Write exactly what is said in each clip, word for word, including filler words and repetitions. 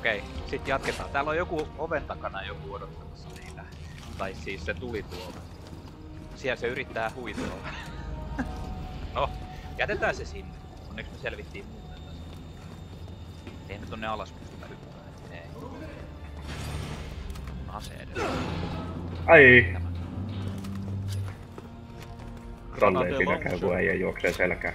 Okei, sit jatketaan. Täällä on joku oven takana joku odottamassa niitä. Tai siis se tuli tuolta. Siellä se yrittää huitoa. No, jätetään se sinne. Onneksi me selvittiin muuten tästä. Ei me tonne alas pystytä hyppää. Ei. Ase edellä. Ai! Rolle ei siinä käy, kun äijä juoksee selkään.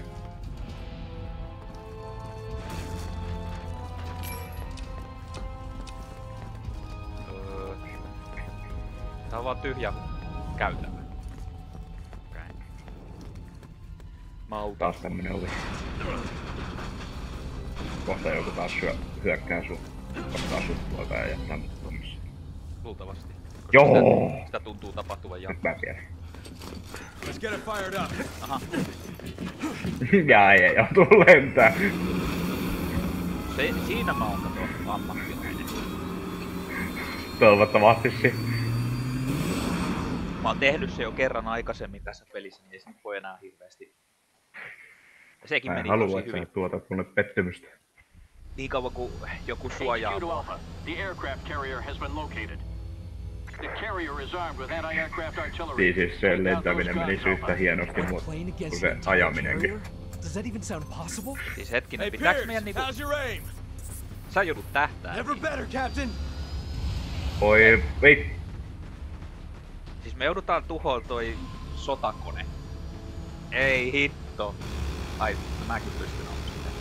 Öö. Tää on vaan tyhjä käytävä. Okei. Mä autan. Taas tämmönen ovi. Kohta joku taas syö, hyökkää sun. Ottaa sut tuolta ja jättää mut tuommoissa. Luultavasti. Joo! Sitä, sitä tuntuu tapahtuvan Nyt mä tiedän. Let's get it fired up. Aha. Ja ei joutuu lentää. Se, siinä mä oon kato ammattilainen. Toivottavasti si. Mä oon tehnyt se jo kerran aikaisemmin tässä pelissä, niin ei se nyt voi enää hirveesti. Ja sekin Mä meni en halua, tosi että hyvin. sä tuotat mulle pettymystä. Niin kauan kuin joku suojaa. H Q to Alpha. The aircraft carrier has been located. The carrier is armed with anti-aircraft artillery. Niin siis se lentäminen menisi yhtä hienosti kuin se ajaminenkin. Does that even sound possible? Siis hetkinen, Hey pitääks Pierce, meidän niinku... how's your aim? Sä joudut tähtää. Never better, Captain. Oi vit... Siis me joudutaan tuhoon toi sotakone. Ei hitto. Ai, mäkin pystyn olla sitä.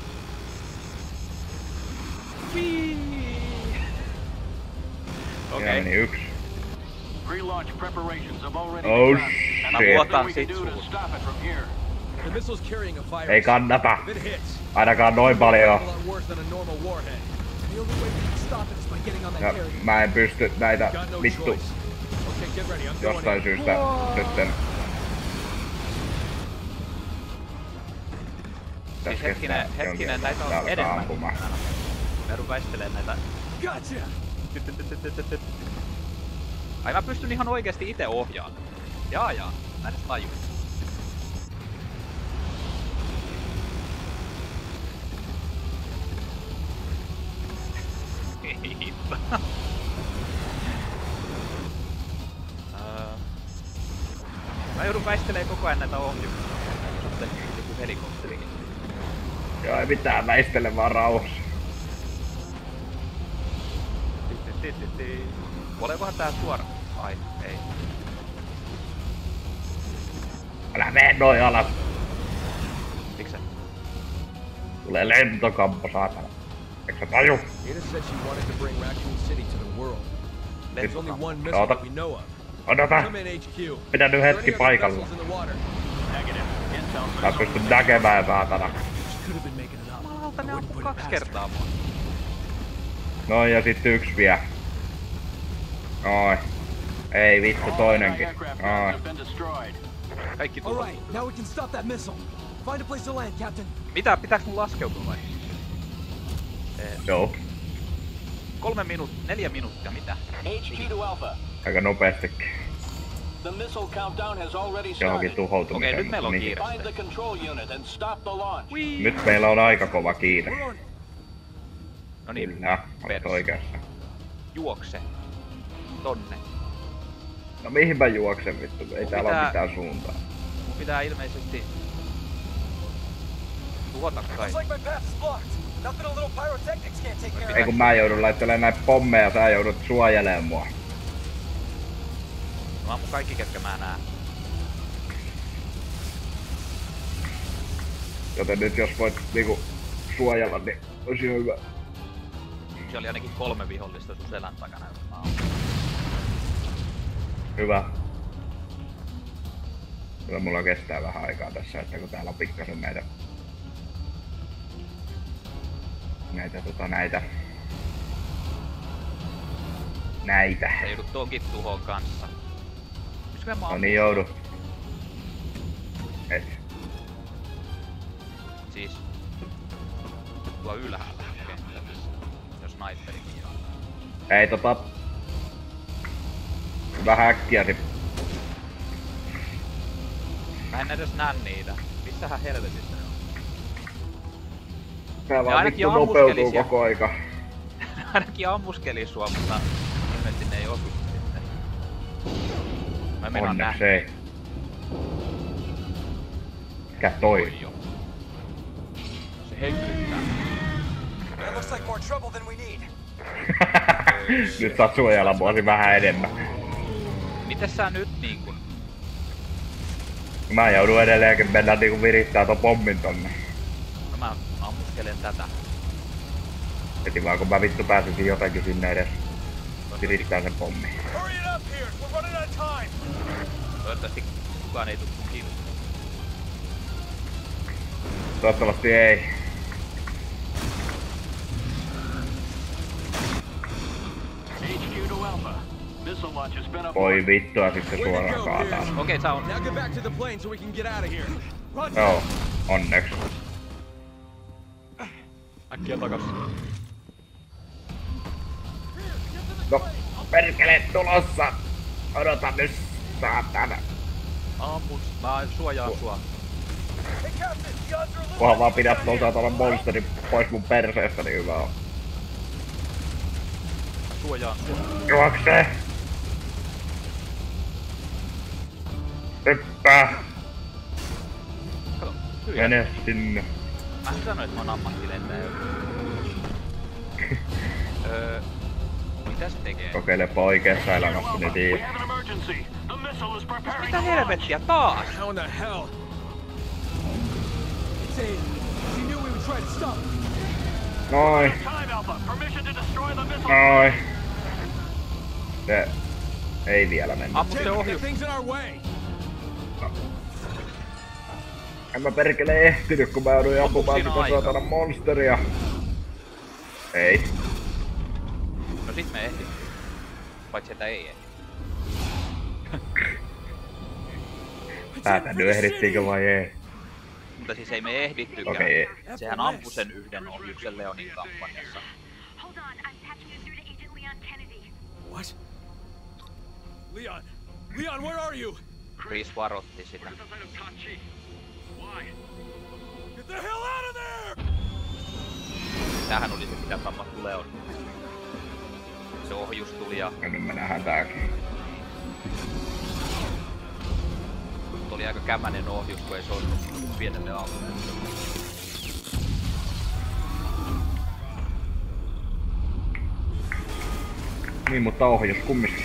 Okei. Siinä meni yks. Pre-launch preparations have already Oh begun. And shit. nothing we can do to stop it from here. The missile's carrying a virus. Ei kannata. If it hits, Ainakaan noin paljon. it's a lot worse than a normal warhead. The only way we can stop it is by getting on that Ja carrier. mä en pysty näitä Got no vittu choice. Okay, get ready. I'm going jostain in. syystä nytten. Siis hetkinen, hetkinen, näitä on enemmän. Ampumaan. Me joudun väistelemään näitä. Gotcha. Ai mä pystyn ihan oikeesti ite ohjaamaan. Jaa jaa, mä edes tajun. Ei hitto. Mä joudun väistelemään koko ajan näitä ohjuksia. Sitten joku helikopterikin. Joo, ei mitään, väistele vaan rauhassa. Olekohan tää suora? Ai, ei. Älä mene noin alas. Miksä? Tulee lentokampo, saatana. Eikö sä taju? Ada said she wanted to bring Raccoon City to the world. There's only one missile Oota. that we know of. Odota. Come in, H Q. Pidä nyt Are there hetki any other paikalla. vessels in the water? Negative. Intel Mä says pystyn näkemään, saatana. Could have been making it up. Jumalauta, ne I wouldn't ampuu put it kaksi past kertaa mua. Noin ja sit yks vielä. Oi. Ei vittu, all toinenkin. anti-aircraft Oi. guns have been destroyed. Kaikki All tuho. right, now we can stop that missile. Find a place to land, Captain. Mitä, pitääks mun laskeutua vai? Ee, Joo. kolme minuuttia, neljä minuuttia, mitä? H Q to Alpha. Aika nopeastikin. The missile countdown has already Johonkin started. tuhoutumiseen. Okei, nyt meillä on niin. kiire. Find the control unit and stop the launch. Whee! Nyt meillä on aika kova kiire. We're on it. No niin, Kyllä, olet Pers. oikeassa. juokse. Tonne. No mihin mä juoksen vittu, ei Mun täällä pitää- oo mitään suuntaa. Mun pitää ilmeisesti... Tuhota kai. Looks like my path is blocked. Nothing a little pyrotechnics can't take care Ei of. kun mä joudun laittelemaan näitä pommeja, sä joudut suojelemaan mua. Mä ammun kaikki ketkä mä näen. Joten nyt jos voit niinku suojella, niin olisi hyvä. Se oli ainakin kolme vihollista sun selän takana, jos mä oon. Hyvä. Kyllä mulla kestää vähän aikaa tässä, että kun täällä on pikkasen näitä... Näitä tota näitä... Näitä. Sä joudut tonkin tuhoon kanssa. Pystykö mä No ammun? niin joudu. Et. Siis... Tuo ylhäällä kentällä. Jos sniperikin on. Ei tota... Vähän äkkiä sit. Mä en edes näe niitä. Missähän helvetissä ne on? Tää vaan ainakin vittu ammuskeli nopeutuu siellä. koko aika. ainakin ammuskelin sua, mutta ilmeisesti ne ei osu sitten. Mä meinaan Onneksi nähdä. ei. Mikä toi? Oi jo. Se hengryttää. That looks like more trouble than we need. Nyt saat suojella vuosi vähän enemmän. Mites sä nyt niinkun? Mä joudun edelleenkin mennä niinku virittää ton pommin tonne. No mä ammuskelen tätä. Heti vaan kun mä vittu pääsisin jotenkin sinne edes virittää sen pommin. Hurry it up here! We're running out of time! Toivottavasti kukaan ei tuu sun kiinnostaa. Toivottavasti ei. H Q to Alpha. Missile launch has been Voi aborted. vittua sitten suoraan kaataan. Okei, okay, sä on. Now get back to the plane so we can get out of here. Run! Joo, onneksi. Äkkiä takas. No, perkele tulossa! Odota nyt, saatana. Ammus. Mä suojaan sua. Hey, Captain! The odds are a little... Kunhan vaan pidät tuon saatanan monsterin pois mun perseestä, niin hyvä on. Suojaan sua. Juokse! Hyppää! Kato. Hyviä. Mene sinne. Mä sanoin, että mä oon ammattilentäjä. öö... Mitä se tekee? Kokeilepa oikeassa elämässä, niin We tiiä. have an emergency. The missile is preparing Mitä to launch. helvettiä taas? How in the hell? It's Aiden. He knew we would try to stop him. Noin, Time, Alpha. Permission to destroy the missile. noin. Se ei vielä mennyt. Ammu se Take the ohjus. things in our way. En mä perkele ehtinyt, kun mä jouduin ampumaan siinä sitä aika? saatana monsteria. Ei. No sit me ehdin. Paitsi että ei ehdi. Päätän nyt ehdittiinkö vai ei. Mutta siis ei me ehdittykään. Okei. Sehän ampui sen yhden ohjuksen Leonin kampanjassa. Hold on, I'm patching you through to Agent Leon Kennedy. What? Leon! Leon, where are you? Chris varotti sitä. Get the hell out of there! Tämähän oli se mitä tapahtui Leon. Se ohjus tuli ja Ja nyt me nähdään tääkin. tuli aika kämänen ohjus, kun ei se ollut pienelle alueelle. Niin, mutta ohjus kumminkin.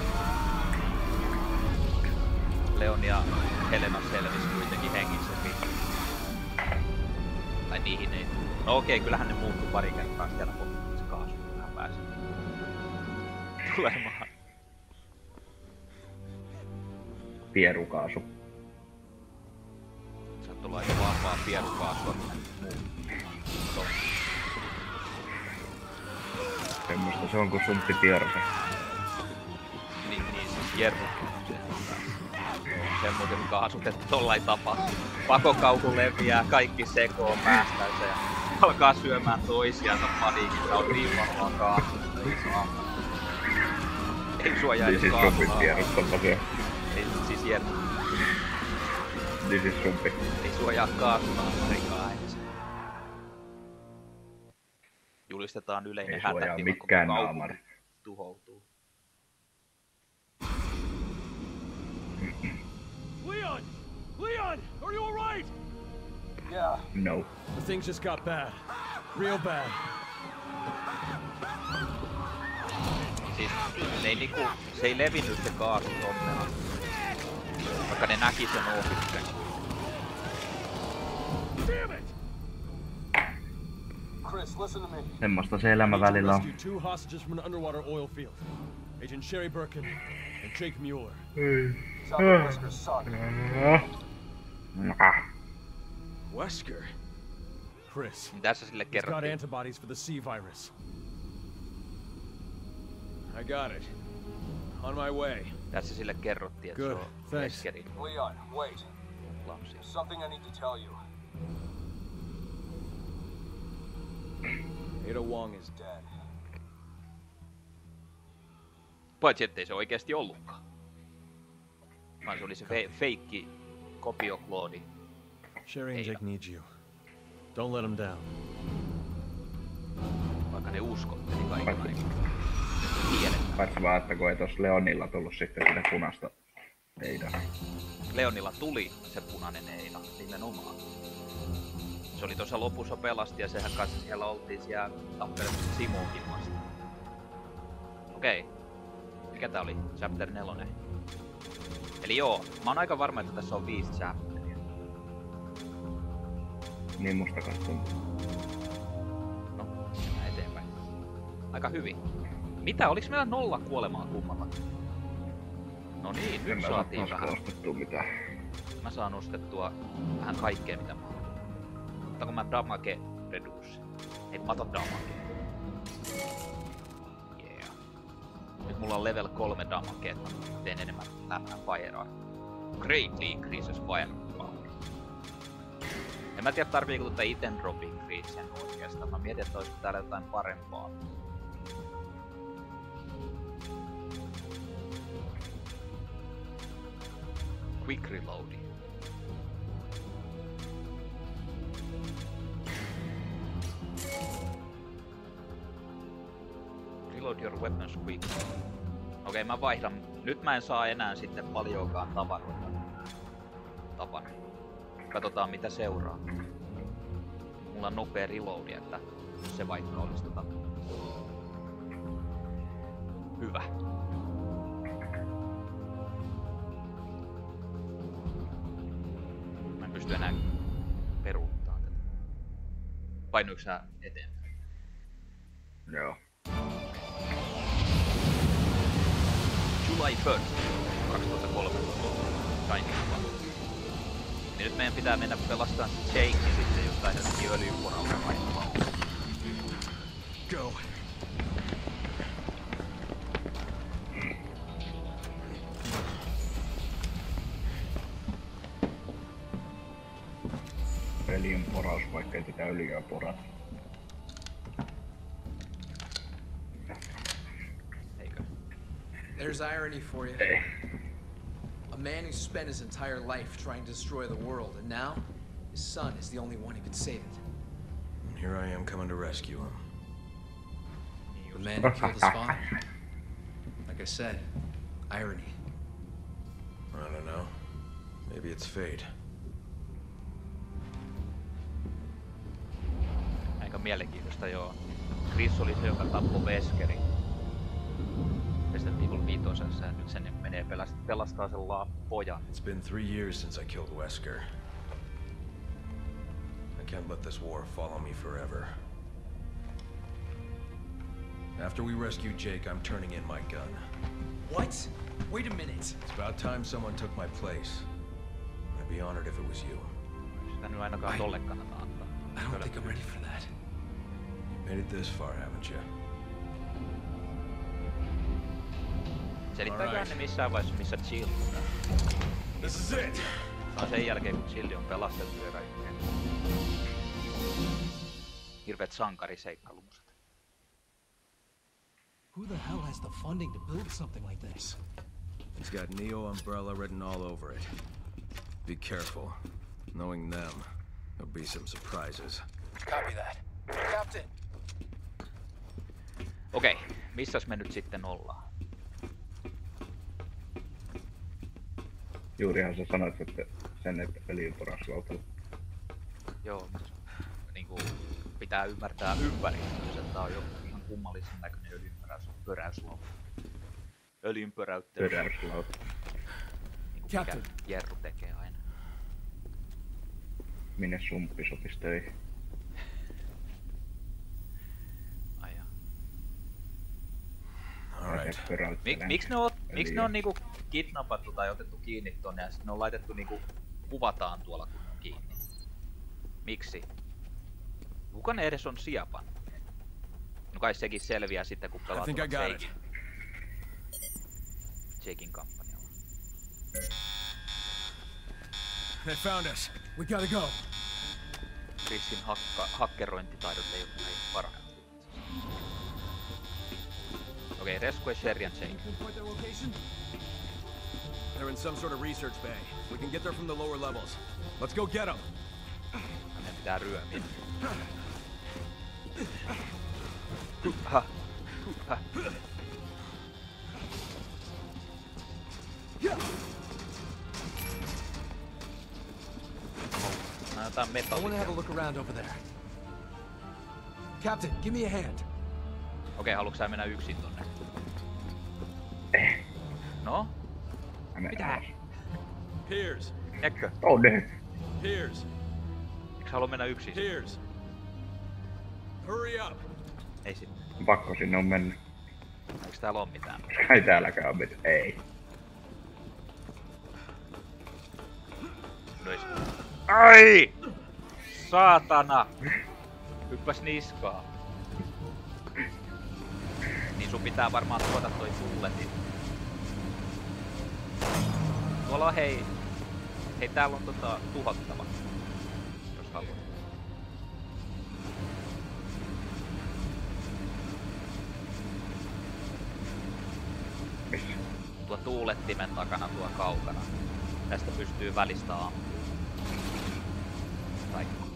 Leon ja Helena selvisi kuitenkin hengissä pitkään. Tai niihin ei. No okei, kyllähän ne muuttui pari kertaa siellä, kun se kaasu vähän pääsi tulemaan. Pierukaasu. Saat olla aika vahvaa pierukaasua muu. So, Semmosta se on kuin sumppi pierse. niin, niin siis jerru. Semmoinen kaasut, että tollain tapaa. Pakokauhu leviää, kaikki sekoo päästänsä ja alkaa syömään toisiansa paniikissa. On niin varmaan kaasut. Ei saa. Ei sua jää Niin siis kaasuna. sumppi pierustapa se. Ei siis jerru. Niin siis sumppi. Ei sua jää kaasuna Amerikaan edes. Julistetaan yleinen Ei sua jää hätätila, kun mikään kaupunki naamari. tuhoutuu. Leon! Leon! Are you alright? Yeah. No. The things just got bad. Real bad. Siis ne ei niinku, se ei levinnyt se kaasu tonne. Vaikka ne näki sen ohjuksen. Damn it! Chris, listen to me. Semmosta se elämä We need to välillä on. rescue two hostages from an underwater oil field. Agent Sherry Birkin and Jake Mueller. Wesker's son. Ah. Wesker? Chris. Niin tässä sille He's got kerrottiin. antibodies for the C virus. I got it. On my way. Tässä sille kerrottiin, että se Good, on thanks. Weskerin Leon, wait. lapsi. Something I need to tell you. Ada Wong is Dead. Paitsi ettei se oikeesti ollutkaan. Vaan se oli se fe- feikki kopioklooni. Sherry and Ada. Jake need you. Don't let them down. Vaikka ne uskotteli kaiken aikaa. Tiedetään. Paitsi vaan, että kun ei tossa Leonilla tullut sitten sitä punaista eidaa. Leonilla tuli se punainen eida, nimenomaan. Se oli tuossa lopussa pelasti ja sehän kanssa siellä oltiin siellä tappelemassa Simuukin vastaan. Okei. Mikä tää oli? Chapter neljä. Eli joo, mä oon aika varma, että tässä on viisi chapteria. Niin musta katsoin. No, mennään eteenpäin. Aika hyvin. Mitä? Oliks meillä nolla kuolemaa kummalla? No niin, nyt saatiin vähän. Ostettua mitään. Mä saan ostettua vähän kaikkea mitä mä haluan. Ottanko mä damage reduce? Ei, mä otan damage. Yeah. Nyt mulla on level kolme damage, että mä teen enemmän lämmän firea. Greatly increases fire power. En mä tiedä tarviiko tuota item drop increase oikeastaan. Mä mietin, että olisiko täällä jotain parempaa. Quick reloading. Reload your weapons quick. Okei, okay, mä vaihdan. Nyt mä en saa enää sitten paljonkaan tavaroita. Tavaroita. Katsotaan mitä seuraa. Mulla on nopea reloadi, että se vaikka olisi tota... Hyvä. Mä en pysty enää peruuttaa tätä. Painuiko sä eteenpäin? Joo. July first, kaksituhattakolmetoista. Shining Path. Niin nyt meidän pitää mennä pelastamaan se Jake sitten jostain helvetin öljyporalta vaihtaa. Go. Öljyn poraus, vaikka ei tätä öljyä porata. Eikö? There's irony for you. Ei. A man who spent his entire life trying to destroy the world, and now his son is the only one who could save it. And here I am coming to rescue him. The man who killed his father. Like I said, irony. I don't know. Maybe it's fate. Aika mielenkiintoista joo. Chris oli se, joka tappoi Veskerin. Resident Evil viitosessa ja nyt sen menee pelast- pelastaa sen laa pojan. It's been three years since I killed Wesker. I can't let this war follow me forever. After we rescue Jake, I'm turning in my gun. What? Wait a minute. It's about time someone took my place. I'd be honored if it was you. Sitä nyt ainakaan I- tolle kannata antaa. I don't think I'm ready for that. Made it this far, haven't you? Selittääköhän ne missään vaiheessa missä Jill on. This is it! No sen jälkeen kun Jill on pelastettu ja kaikkea. Hirveet sankariseikkailumusat. Who the hell has the funding to build something like this? It's got Neo Umbrella written all over it. Be careful. Knowing them, there'll be some surprises. Copy that. Captain! Okei, okay, missäs me nyt sitten ollaan? Juurihan sä sanoit, että sen, että öljyn poraus lautalla. Joo, niinku pitää ymmärtää ympäristössä, että tää on jo ihan kummallisen näköinen öljynpöräys, pöräyslauta. Öljynpöräyttely. Pöräyslauta. Niinku mikä Jerru tekee aina. Minne sumppi sopis töihin? Ai jaa. Alright. Mik, miksi ne on, miksi ne on niinku kidnappattu tai otettu kiinni tonne ja sit ne on laitettu niinku kuvataan tuolla kun on kiinni? Miksi? Kuka ne edes on sijapan? No kai sekin selviää sitten kun pelaa tuolla Jake. Jakein kampanjalla. They found us. We gotta go. Chrisin hakka, hakkerointitaidot ei ole näin parhaat. Okei, okay, rescue Sherry and Jake. They're in some sort of research bay. We can get there from the lower levels. Let's go get them. Hänen pitää ryömiä. Huha. Huha. Mä jotain I want to have metallia. a look around over there. Captain, give me a hand. Okei, haluatko sä mennä yksin tonne? Eh. No? Mä Mitä? alas. Piers! Eikö? Tonne! Piers! Eikö sä halua mennä yksin? Piers! Hurry up! Ei sinne. Pakko sinne on mennä. Eiks täällä oo mitään? Koska ei täälläkään oo mitään. Ei. No ei sinne. Ai! Saatana! Hyppäs niskaa. Niin sun pitää varmaan tuoda toi tulletin. Tuolla on hei... Hei, täällä on tota tuhottava. Jos haluat. Missä? Tuolla tuulettimen takana tuolla kaukana. Tästä pystyy välistä ampumaan. Taikko.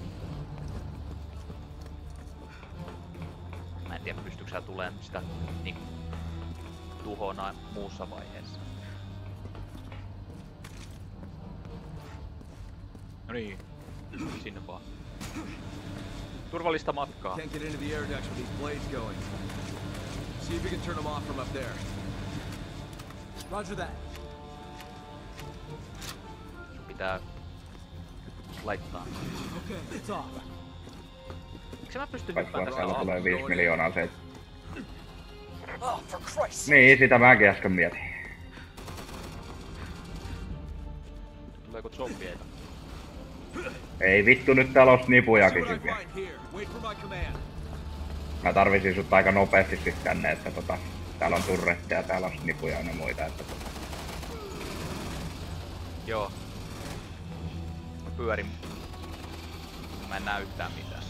Mä en tiedä pystyykö sä tulemaan sitä niin tuhona muussa vaiheessa. No niin, sinne vaan. Turvallista matkaa. Can't get into the air ducts with these blades going. See if you can turn them off from up there. Roger that. Sun pitää laittaa. Okay, it's off. Eikö mä pysty Vaikka hyppäämään täällä tästä tulee alas? viisi miljoonaa se. Oh, for Christ's sake. Niin, sitä mäkin äsken mietin. Tuleeko zombieita? Ei vittu, nyt täällä on snipujakin See what I sit vielä. find here. Wait for my command. Mä tarvisin sut aika nopeasti sit tänne, että tota... Täällä on turretteja, täällä on snipuja ja muita, että tota... Joo. Mä pyörin. Mä en näe yhtään mitään.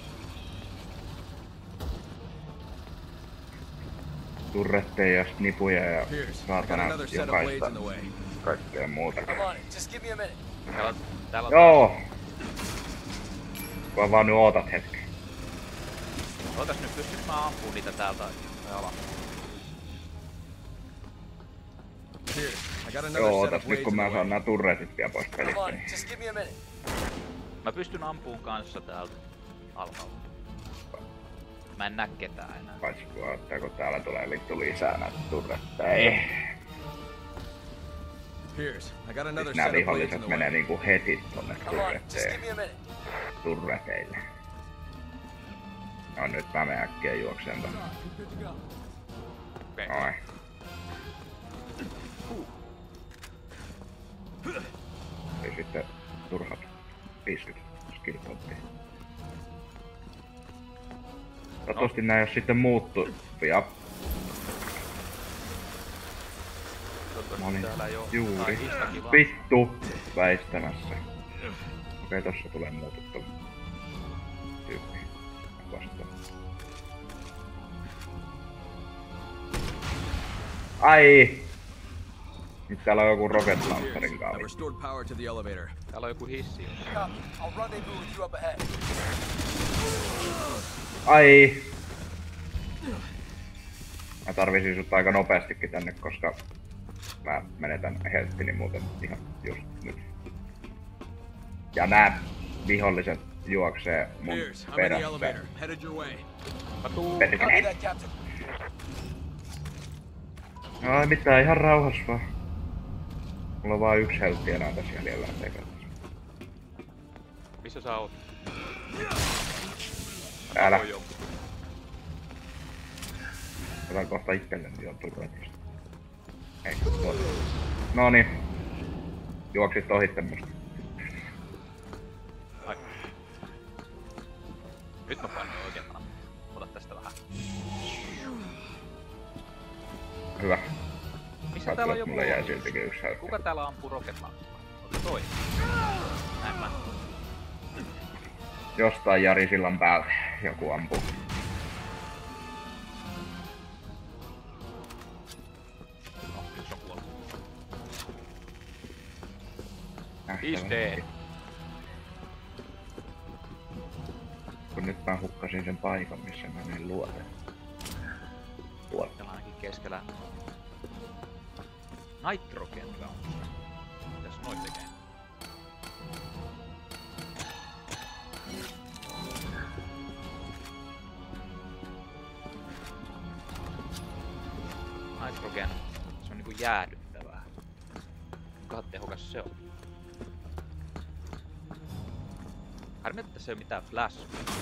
Turretteja ja snipuja ja Piers, I got saatana another set of blades jokaista in the way. kaikkea muuta. Come on, just give me a minute. Täällä on, täällä on Joo! Kun vaan nyt ootat hetken. Ootas nyt, pystyykö mä ampuun niitä täältä tai alas? Piers, I got another Joo, set of ootas nyt blades kun in mä the saan way. nää turretit vielä pois Come pelistä. on, Niin. just give me a minute. Mä pystyn ampuun kanssa täältä alhaalta. Mä en näe ketään enää. Paitsi kun ottaa, kun täällä tulee vittu lisää näitä turretteja. Piers, I got another Siis set nää of blades in viholliset the menee way. niinku heti tonne Come on, just give turretteen. me a minute. Turreteille. No nyt mä menen äkkiä juokseen tonne. Good to go. Okei. Noin. Ja sitten turhat viisikymmentä skillpointtia. Toivottavasti nää ei oo sitten muuttuvia. Mä olin Täällä ei oo. juuri Tai Instakin vaan. vittu väistämässä. Okei, tossa tulee muututtu tyyppi vastaan. Ai! Nyt täällä on joku rocket launcherin I've kanssa. restored power to the elevator. Täällä on joku hissi. Copy. I'll rendezvous with you up ahead. Ai! Mä tarvisin sut aika nopeastikin tänne, koska mä menetän helttini muuten ihan just nyt. Ja nää viholliset juoksee mun Piers, I'm in the perässä. elevator. Headed your way. Mä tuun. Copy Perkele. that, Captain. Ai mitään, ihan rauhassa vaan. Mulla on vaan yksi heltti enää tässä jäljellä tekemässä. Missä sä oot? Täällä. Oi joo. Otan kohta itselleni jo turretista. Ei, toi. Noniin. Juoksit ohitte musta. Ai. Nyt mä painoin oikein nappia. Ota tästä vähän. Hyvä. Missä täällä on Katsotaan, joku? mulle jäi siltikin yksi heltti. Kuka täällä ampuu rocket launchilla? Onko toi? Näin mä. Jostain Jari sillan päältä joku ampuu. No, yksi on kuollut. Nähtävästi. He's dead. Kun nyt mä hukkasin sen paikan, missä mä niin luoten. keskellä Nitrogen Rounds. Mitäs noin tekee? Nitrogen, se on niinku jäädyttävää. Kuinka tehokas se on? Harmi, että se ei oo mitään flash.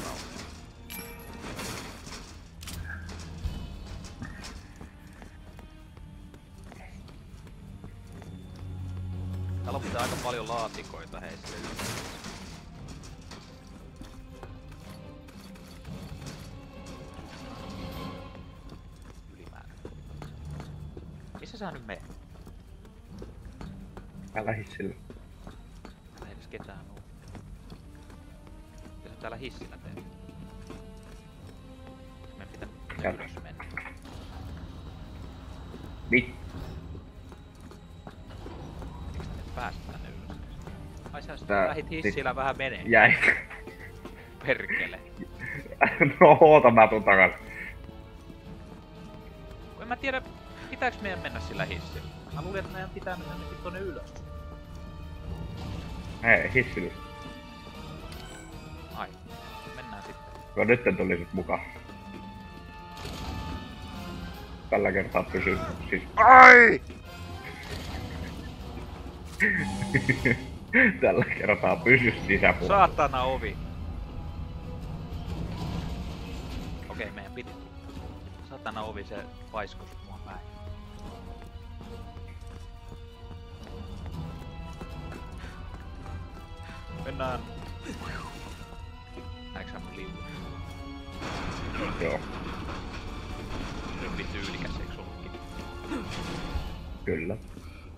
Täällä on pitää aika paljon laatikoita heistä. Ylimäärä. Missä sä nyt meet? Älä hissillä. Täällä ei edes ketään oo. Mitä sä täällä hissillä teet? Meidän pitää Täällä. ylös mennä. Mit? Miksi tänne päästä tänne ylös? Ai sä sit Tää- lähit hissillä vähän menee. Jäi. Perkele. No oota, mä tuun takas. Kun en mä tiedä, pitääks meidän mennä sillä hissillä. Mä luulin, että meidän pitää mennä nyt tonne ylös. Hei, hissillä. Ai, mennään sitten. Kun nytten tulisit mukaan. Tällä kertaa pysyy siis... Ai! Tällä kertaa pysy sisäpuolella. Saatana ovi. Okei, meidän piti. Saatana ovi, se paiskos mua päin. Mennään. Näetkö sä mun liuun? Joo, Se on tyylikäs, eikö sullutkin? kyllä.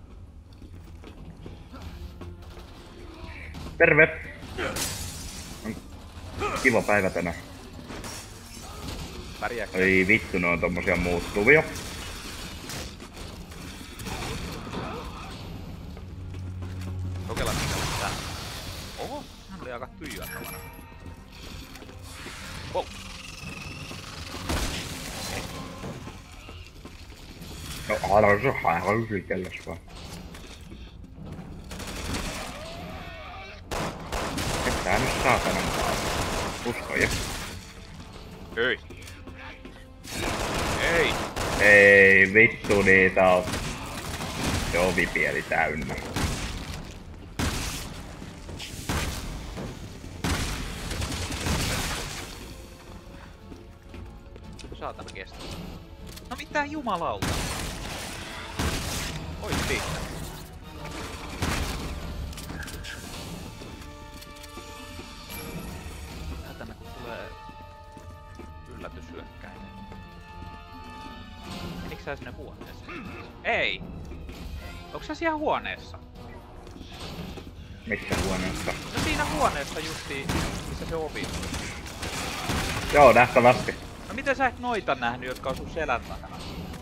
Terve! On kiva päivä tänään. Pärjääkö? Ei vittu, ne on tommosia muuttuvia. Kokeillaan mitä tää. Oho, hän oli aika tyijättävänä. Wow. No älä se hae yritelläs vaan. Et tää nyt saatana. Usko jo. Ei. Ei. Ei vittu niitä on. Se ovipieli täynnä. Saatana kestä. No mitä jumalauta? Ois siitä. Tää tänne kun tulee yllätyshyökkäinen. Menikö sä sinne huoneeseen? Ei! Onko sä siellä huoneessa? Missä huoneessa? No siinä huoneessa justiin, missä se ovi on. Joo, nähtävästi. No miten sä et noita nähnyt, jotka on sun selän takana?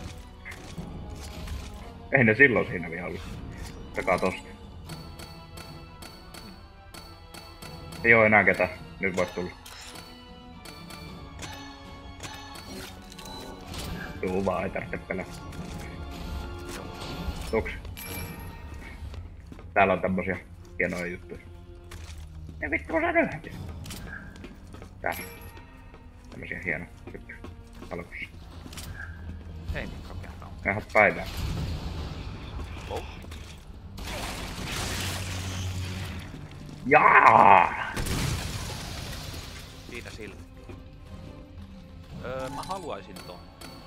Ei ne silloin siinä vielä ollut. Takaa tosta. Ei oo enää ketään. Nyt voit tulla. Tuu vaan, ei tarvitse pelätä. Tuks? Täällä on tämmösiä hienoja juttuja. Ja vittu kun sä nyhätit. Täällä. Tämmösiä hienoja juttuja. Alkussa. Ei niin kokea kauan. Nähdä päivää. Oh. Jaa! Siinä sillä. Öö, mä haluaisin ton.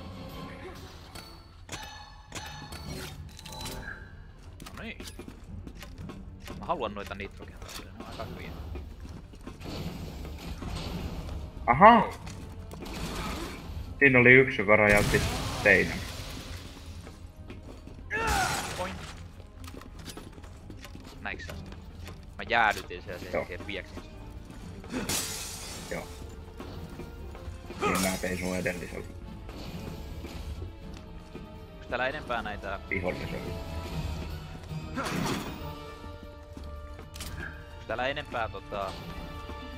No niin. Mä haluan noita nitrogenraatoja, ne on aika hyviä. Aha! Siinä oli yksi, joka rajautti seinän. Poin. Näinkö sä sitä? Mä jäädytin sen ja sen Joo. jälkeen pieksin sen. Joo. Niin mä tein sun edellisellä Onks täällä enempää näitä... vihollisella. Onks täällä enempää tota...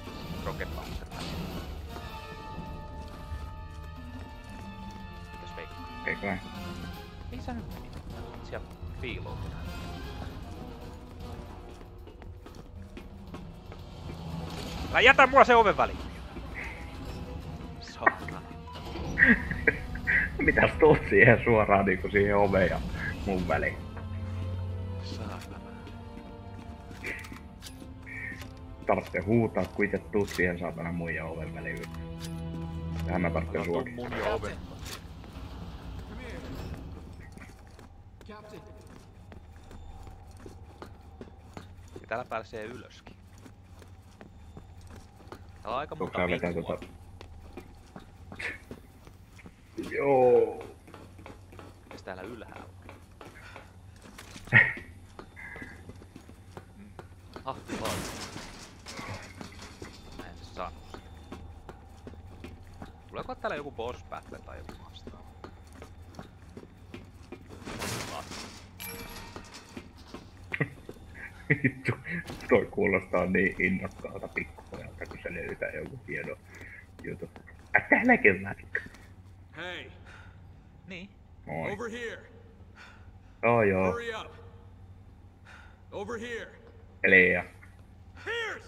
Rocket Launcheria? Mitäs veikkaat? Eikö näin? Ei sä nyt meni. Siellä piiloo. Älä jätä mua se oven väliin! Saatana. Mitäs tuut siihen suoraan niinku siihen oveen ja mun väliin? Saatana. Tarvitsee huutaa, kun itse tuut siihen saatana muija oven väliin. Tähän mä tarvitsen suokin. Mun jo oven. Captain. Ja täällä pääsee ylöskin. Täällä on aika Tuutko monta sä vetää viikkoa. tota... Joo. Mitäs täällä ylhäällä? Ahti vaan. Mä en siis saanut sitä. Tuleeko täällä joku boss battle tai joku vastaava? Vittu, toi kuulostaa niin innokkaalta pikkupojalta, kun se löytää joku hieno juttu. Äkää näkemään. Hey, Niin. Moi. over here. Joo joo. Hurry up. Over here. Eli ja. Here's.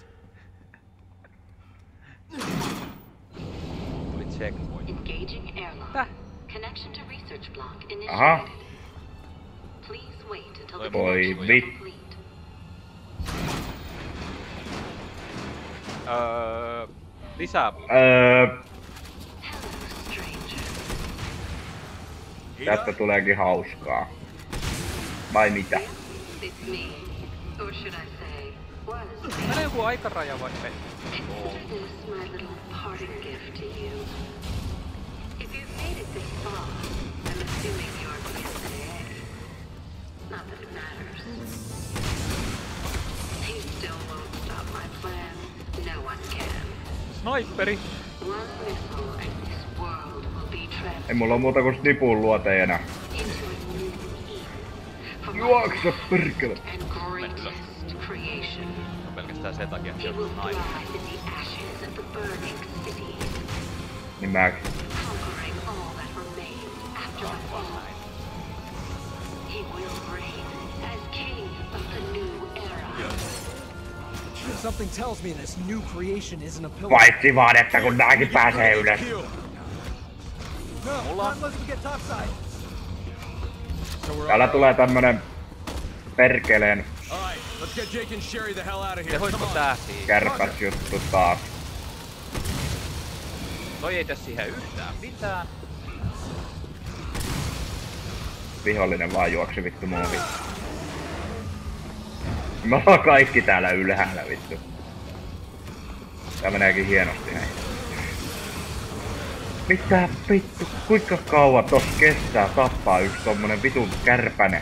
Tuli checkpoint. Engaging airlock. Täh? Connection to research block Aha. initiated. Please wait until Voi the voi connection is vi- complete. Öö... Lisää. Öö, Hello, stranger. tästä tuleekin hauskaa. Vai mitä? It's me. Or should I say, was Täällä on joku aikaraja vai ei? Consider this my little parting gift to you. If you've made it this far, I'm assuming you're P S A. Not that it matters. He still won't stop my plan. No one can. Sniperi! One missile and this world will be Ei transformed mulla muuta kuin snipun luote enää. into a new Eden. For my Juokse perkele! and greatest creation. No pelkästään sen takia, että He joku will sniper. thrive in the ashes of the burning cities, Niin mä... conquering all that remains after the fall. He will reign as king of the new era. Something tells me this new creation isn't a pillar. Paitsi vaan, että kun nääkin pääsee ylös. No, Hold not on. unless we get topside. Täällä tulee tämmönen perkeleen All right, let's get Jake and Sherry the hell out of here. Tehoitko Come on. tää siihen? kärpäs juttu taas. Toi ei tee siihen yhtään mitään. Vihollinen vaan juoksi vittu mua vittu. Me ollaan kaikki täällä ylhäällä vittu. Tää meneekin hienosti näin. Mitä vittu, kuinka kauan tos kestää tappaa yksi tommonen vitun kärpäne?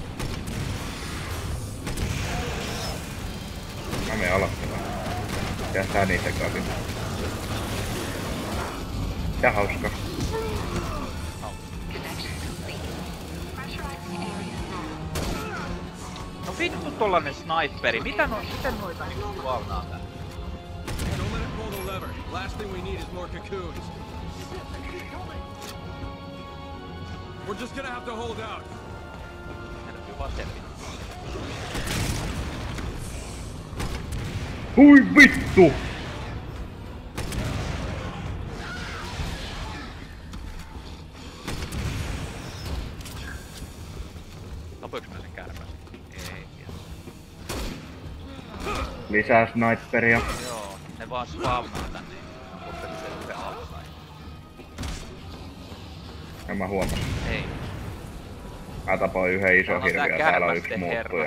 Mä menen aloittamaan. Tää sä niin sekaisin. Mitä hauskaa. Connection complete. Pressurizing area now. No vittu tollanen sniperi. Mitä no, miten noita niinku kuolnaa tää? Don't let it pull the lever. Last thing we need is more cocoons. We're just gonna have to hold out. Meidän täytyy vaan selvitä. Hui vittu! Tapoinko mä sen kärpäsen? Ei. Lisää sniperia. Joo, ne vaan spawnaa tänne. Mutta se rupeaa alassain. Ja mä huomasin. Ei. Mä tapoin yhden ison Onhan tää hirviön, täällä on kärpästen yksi herra. muuttuja.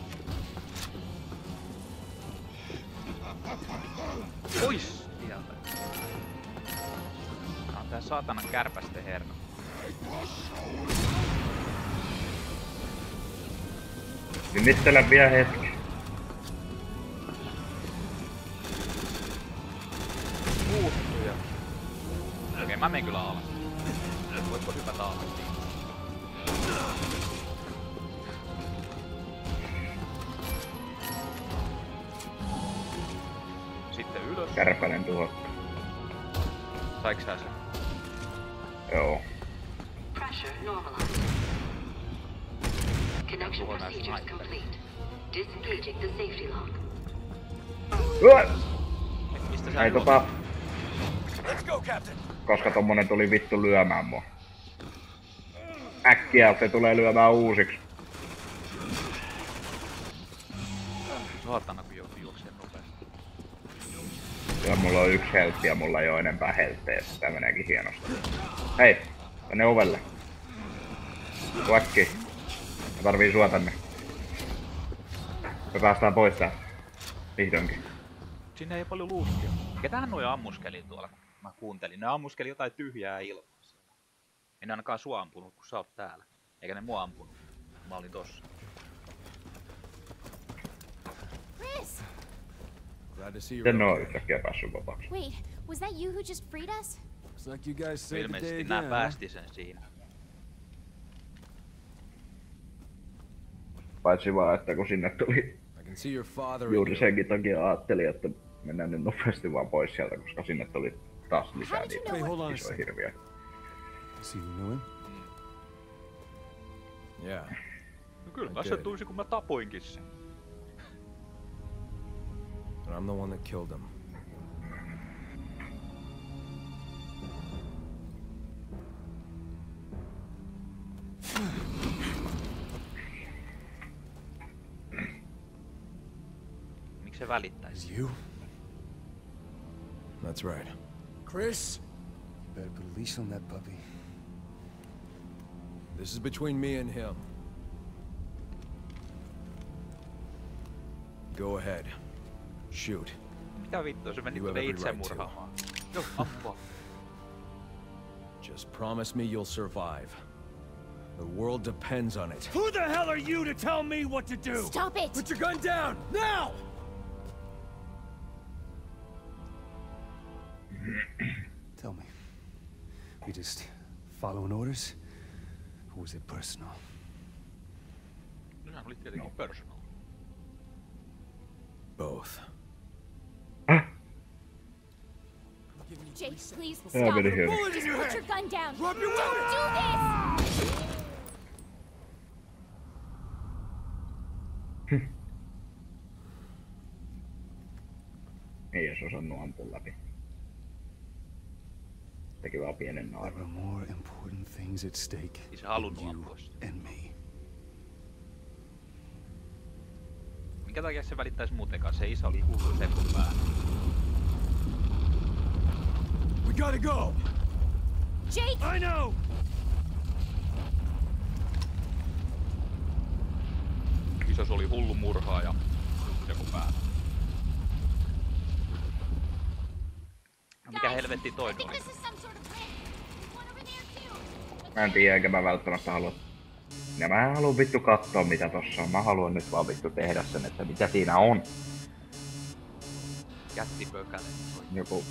Pois sieltä. Tää on tää saatanan kärpästen herra. Sinnittele vielä hetki. Muuttuja. Okei, mä menen kyllä alas. Voitko hypätä alas? Sitten ylös. Kärpänen tuotto. Saiks sä sen? Joo. pressure normalized. Connection procedures complete. Disengaging the safety lock. Mistä sä Ei juot? tota... Let's go, Captain. Koska tommonen tuli vittu lyömään mua. Äkkiä se tulee lyömään uusiksi. Saatana kun joutuu juokseen nopeasti. Ja mulla on yksi heltti ja mulla ei oo enempää helttejä, tää meneekin hienosti. Hei! Tänne ovelle. Tuu äkkiä. Mä tarvii sua tänne. Me päästään pois täältä. Vihdoinkin. Sinne ei paljon luuskia. Ketähän noi ammuskeli tuolla, kun mä kuuntelin? Ne ammuskeli jotain tyhjää ilmaa siellä. En ainakaan sua ampunut, kun sä oot täällä. Eikä ne mua ampunut. Mä olin tossa. Chris! Glad to see you. Miten ne on yhtäkkiä päässyt vapaaksi? Wait, was that you who just freed us? Looks like you guys saved the day Ilmeisesti again. nää huh? päästi sen siinä. Paitsi vaan, että kun sinne tuli I can see your father in juuri you. senkin takia ajattelin, että mennään nyt nopeasti vaan pois sieltä, koska sinne tuli taas lisää How did you niitä know Wait, hold on a isoja second. hirviä. See, you know him? Yeah. No kyllä mä I sen did. tunsin, kun mä tapoinkin sen. And I'm the one that killed him. Miksi se välittäisi? You? That's right. Chris? Better put a leash on that puppy. This is between me and him. Go ahead. Shoot. Mitä vittua, se meni You have tuonne every itse right to. murhaamaan. Joo, ampua. Just promise me you'll survive. The world depends on it. Who the hell are you to tell me what to do? Stop it! Put your gun down, now! Tell me. We just following orders? Or was it personal? No sehän oli tietenkin personal. Both. Jake, please Yeah, stop. better hear me. Bullet in your Put head! your gun down. Drop your Don't weapon! do this! Ei edes osannut ampua läpi. Teki vaan pienen There naarun. are more important things at stake Ei se halunnut than ampua you sitä. and me. Minkä takia se välittäisi muutenkaan? Se isä oli hullu sepun päällä. We gotta go! Jake! I know! Isäs oli hullu murhaaja. Sepun päällä. No mikä helvetti toi I think noin? this is some sort of plan. There's one over there too. Mä en tiedä, enkä mä välttämättä halua... Ja mä en halua vittu kattoo mitä tossa on. Mä haluan nyt vaan vittu tehdä sen, että mitä siinä on. Jättipökäle. Joku...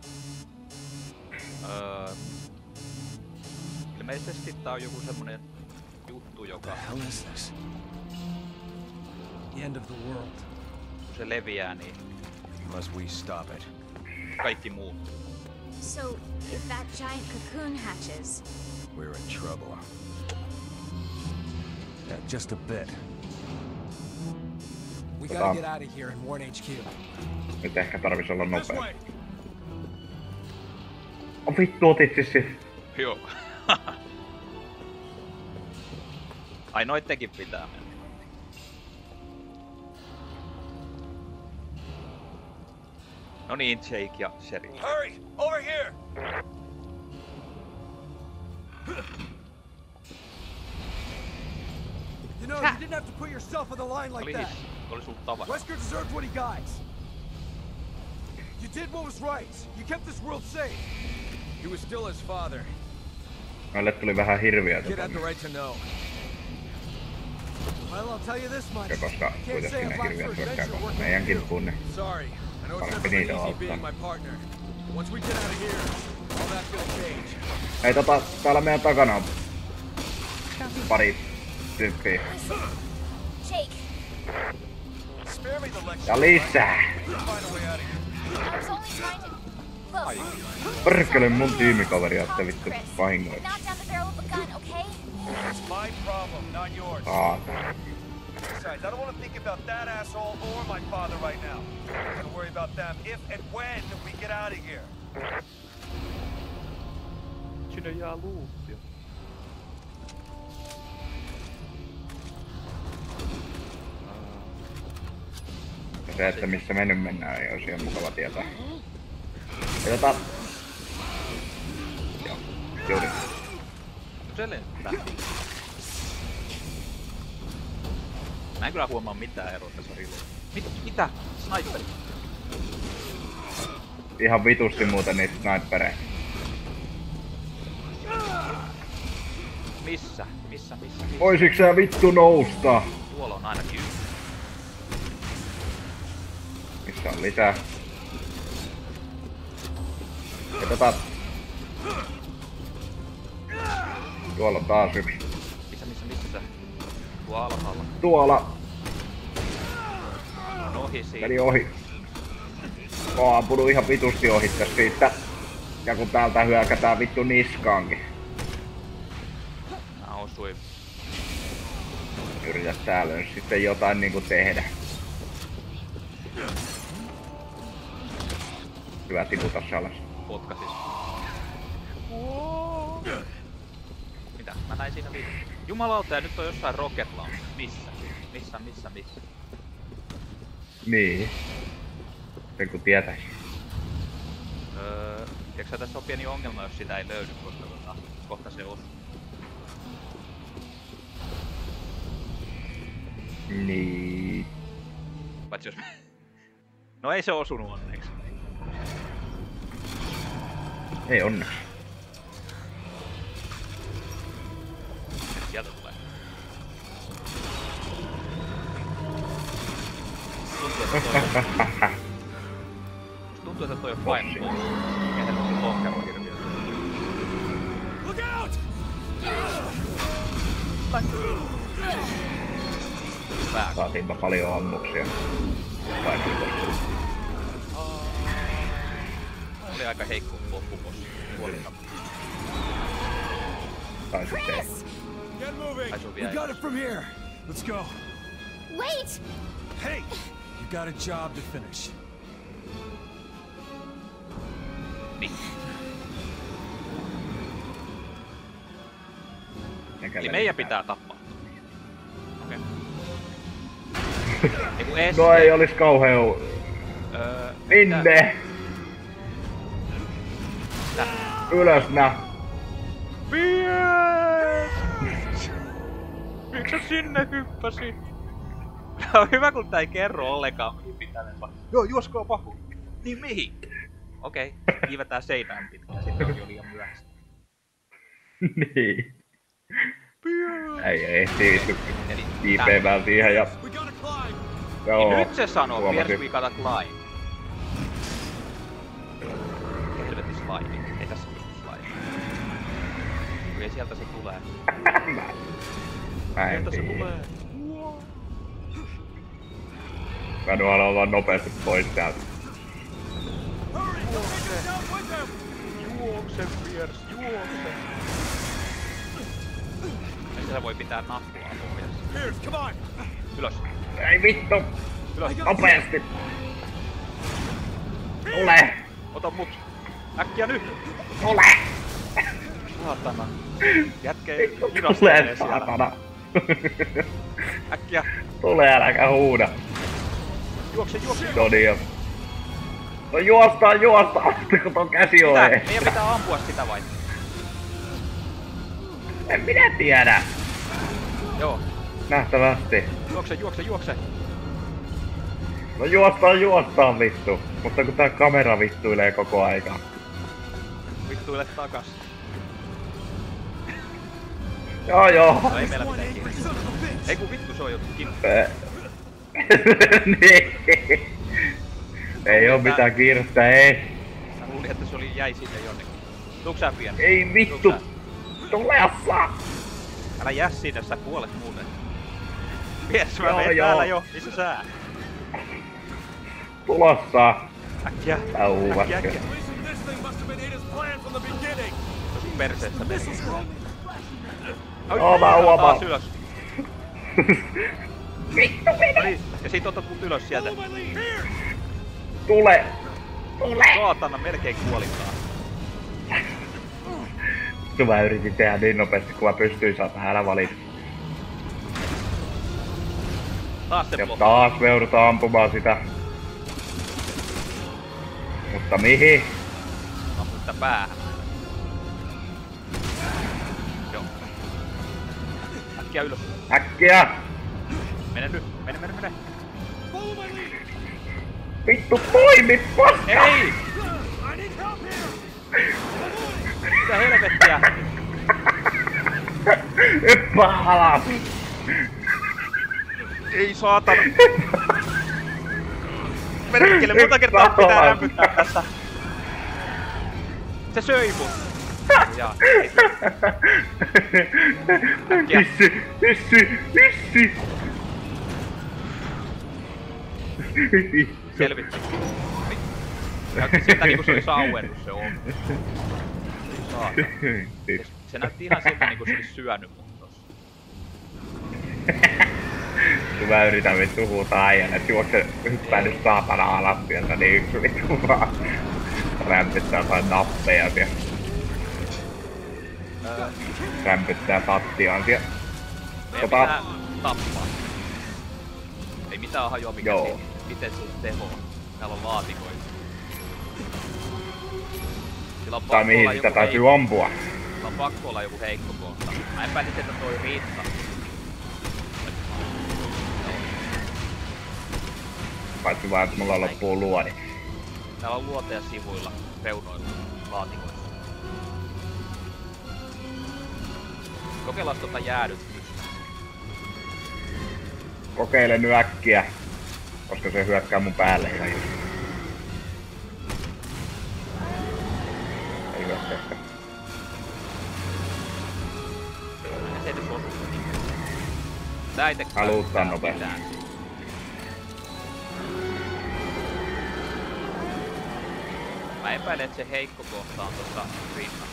Öö... Ilmeisesti tää on joku semmonen juttu, joka The hell is this? The end of the world. kun se leviää, niin Unless we stop it. kaikki muuttuu. So, if that giant cocoon hatches, We're in trouble. Yeah, just a bit. We Tota- gotta get out of here and warn H Q. Nyt ehkä tarvis olla This nopea. way! Oh vittu, otit siis se. Joo. Ai noittenkin pitää mennä. No niin, Jake ja Sherry. Hurry! Over here! You know, you didn't have to put yourself on the line like Oli that. his, oli sul tavara. Wesker deserved what he got. You did what was right. You kept this world safe. He was still his father. Meille tuli vähän hirviä Kid tota, had the right to know. Well, I'll tell you this much. ja koska Can't say kuitenkin I'm ne back hirviät for hyökkää adventure kohta working meidän with you. kimppuun, niin Sorry. I know it's Parempi never been niitä easy auttaa. being my partner. Once we get out of here, all that's gonna change. Ei tota, täällä meidän takana on pari tyyppiä. Jake, Spare me the lecture. Ja lisää! We'll find a way out of here. I was only trying to... Look, Perkele mun tiimikaveri jättä vittu Chris, vahingoiksi. knock down the barrel of a gun, okay? That's my problem, not yours. Saatana. Besides, I don't want to think about that asshole or my father right now. I'm gonna worry about them if and when we get out of here. Sinne jää luutti. Se, että missä me nyt mennään, ei olisi ihan mukava tietää. Otetaan. Joo, juuri. Se lentää. Mä en kyllä huomaa mitään eroa tässä riluun. Mit, mitä? Sniperi? Ihan vitusti muuten niitä snipereitä. Missä? Missä? Missä? Missä? Voisiks sä vittu nousta? Tuolla on ainakin yksi. Missä on lisää? Otetaan. Tuolla on taas yksi. Missä, missä, missä? Tuolla alhaalla. Tuolla. On ohi siitä. Meni ohi. Oon ampunut ihan vitusti ohi tästä siitä. Ja kun täältä hyökätään vittu niskaankin. Mä osuin. Yritä täällä nyt sitten jotain niinku tehdä. Hyvä tiputa se alas. Potkasis. Mitä? Mä näin siinä viime. Jumalauta, ja nyt on jossain Rocket Launch. Missä? Missä, missä, missä? Niin. Sen kun tietäis. Öö, tiedätkö sä, tässä on pieni ongelma, jos sitä ei löydy, koska tota, kohta se osuu. Niin. Paitsi jos... No ei se osunut onneksi. Ei onneksi. Sieltä tulee. Tuntuu, että toi on... Tuntuu, että toi on fine boss. Mikä helvetin lonkerohirviö. Look out! Saatiinpa paljon ammuksia. Oli aika heikko loppupossi. Huolina. Tai siis ei. Get moving! We got it from here. Let's go. Wait! Hey! You got a job to finish. Niin. Eikä Eli meidän pitää tappaa. Okei. Okay. Eiku este. No ei olis kauheu. Öö... Minne? Tää. Ylös nää. Miksi sä sinne hyppäsit? On hyvä kun tää ei kerro ollenkaan mihin pitää mennä. Joo, juoskoa pahu. Niin mihin? Okei, okay. Kiivetään seinään pitkään, sitten on jo liian myöhäistä. Niin. Ei ehtii vittu kiipeämään siihen ja... Joo, niin nyt se sanoo, huomasin. Pierce we gotta climb. Helvetin slide. Ei tässä pysty slide. Kyllä sieltä se tulee. Mä en Sieltä se tiedä. tulee. Mä nyt haluan vaan nopeasti pois täältä. Juokse, Pierce, juokse. Missä se voi pitää nappulaa pohjassa? Pierce, come on! Ylös. Ei vittu! Ylös. Nopeasti! Tule! Ota mut. Äkkiä nyt! Tule! Saatana. Jätkä Tule, hirastelee siellä. saatana! Äkkiä. Tule, äläkä huuda! Juokse, juokse, No niin jo. No juostaan, juostaan! Kun ton käsi on Mitä? ees. Meidän pitää ampua sitä vai? En minä tiedä! Joo. Nähtävästi. Juokse, juokse, juokse. No juostaan, juostaan vittu. Mutta kun tää kamera vittuilee koko aika. Vittuille takas. Joo joo. No ei meillä mitään kiinni. Ei kun vittu se on jo kiinni. Niin. Ei oo mitään kiirettä, ei. Mä luulin, että se oli jäi sinne jonnekin. Tuuks sä pieni? Ei vittu. Tulessa. Älä jää sinne, sä kuolet muuten. Mies, mä Joo, menen joo. täällä jo. Missä sä? Tulossa. Äkkiä. Tää uuvas. Äkkiä, äkkiä. This thing must have been Ada's plan from the beginning! Se sun perseessä meni. Oma, oma. Taas ylös. Vittu meni! No niin, ja sit otat mut ylös sieltä. Tule! Tule! Saatana, melkein kuolin taas. Mä yritin tehdä niin nopeasti kun mä pystyin, saat älä valita. Taas se ja blokki. taas me joudutaan ampumaan sitä. Mutta mihin? Ampu sitä päähän. Joo. Äkkiä ylös. Äkkiä! Mene nyt, mene, mene, mene. Vittu toimi, paska! Ei! Mitä helvettiä? Hyppää alas! Ei saatana! Perkele, monta kertaa pitää rämpyttää tässä. Se söi mut. Jaa, ei se. Äkkiä. Hissi, hissi, hissi! Selvitty. Näytti siltä niinku se olisi auennut se on. Saatana. Se näytti ihan siltä niinku se olisi syönyt mut tossa. Kun mä yritän vittu huutaa äijän, et juokse hyppää nyt saatana alas sieltä, niin yksi vittu vaan rämpyttää jotain nappeja siellä. Öö. Rämpyttää tattiaan siellä. Meidän Tota... pitää tappaa. Ei mitään hajoa mikä Joo. siitä. Miten se tehoo? Täällä on laatikoita. Sillä on Tai mihin sitä täytyy heikko. ampua. Sillä on pakko olla joku heikko kohta. Mä epäilis, että toi riittää. Paitsi vaan, että mulla loppuu luodi. Täällä on luoteja sivuilla, reunoilla, laatikoissa. Kokeillaan tota jäädytystä. Kokeile nyt äkkiä. Koska se hyökkää mun päälle ihan just. Ei hyökkää sitä. Se ei nyt osu. Tää ei tee Haluuttaa nopeasti. Mä epäilen, että se heikko kohta on tossa rinnalla.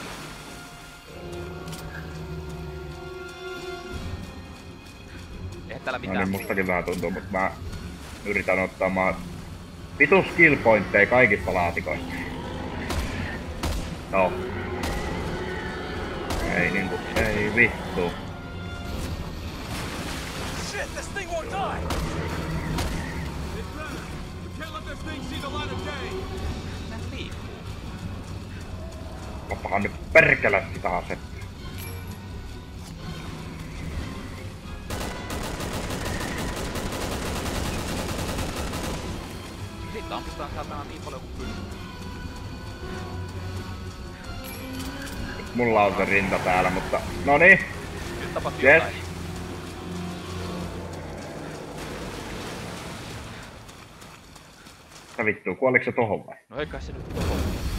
Eihän täällä mitään. No niin, mustakin vähän tuntuu, mutta mä yritän ottaa maa... Vitu skill pointteja kaikista laatikoista. No. Ei niinku, ei vittu. Shit, this thing won't die! Ottahan nyt perkelästi taas se. Siitä amputaan saatana niin paljon kuin pystyy. Mulla on se rinta täällä, mutta... Noniin! Nyt tapahtui yes. jotain. Mitä vittuu, kuoliko se tohon vai? No eikä se nyt tohon.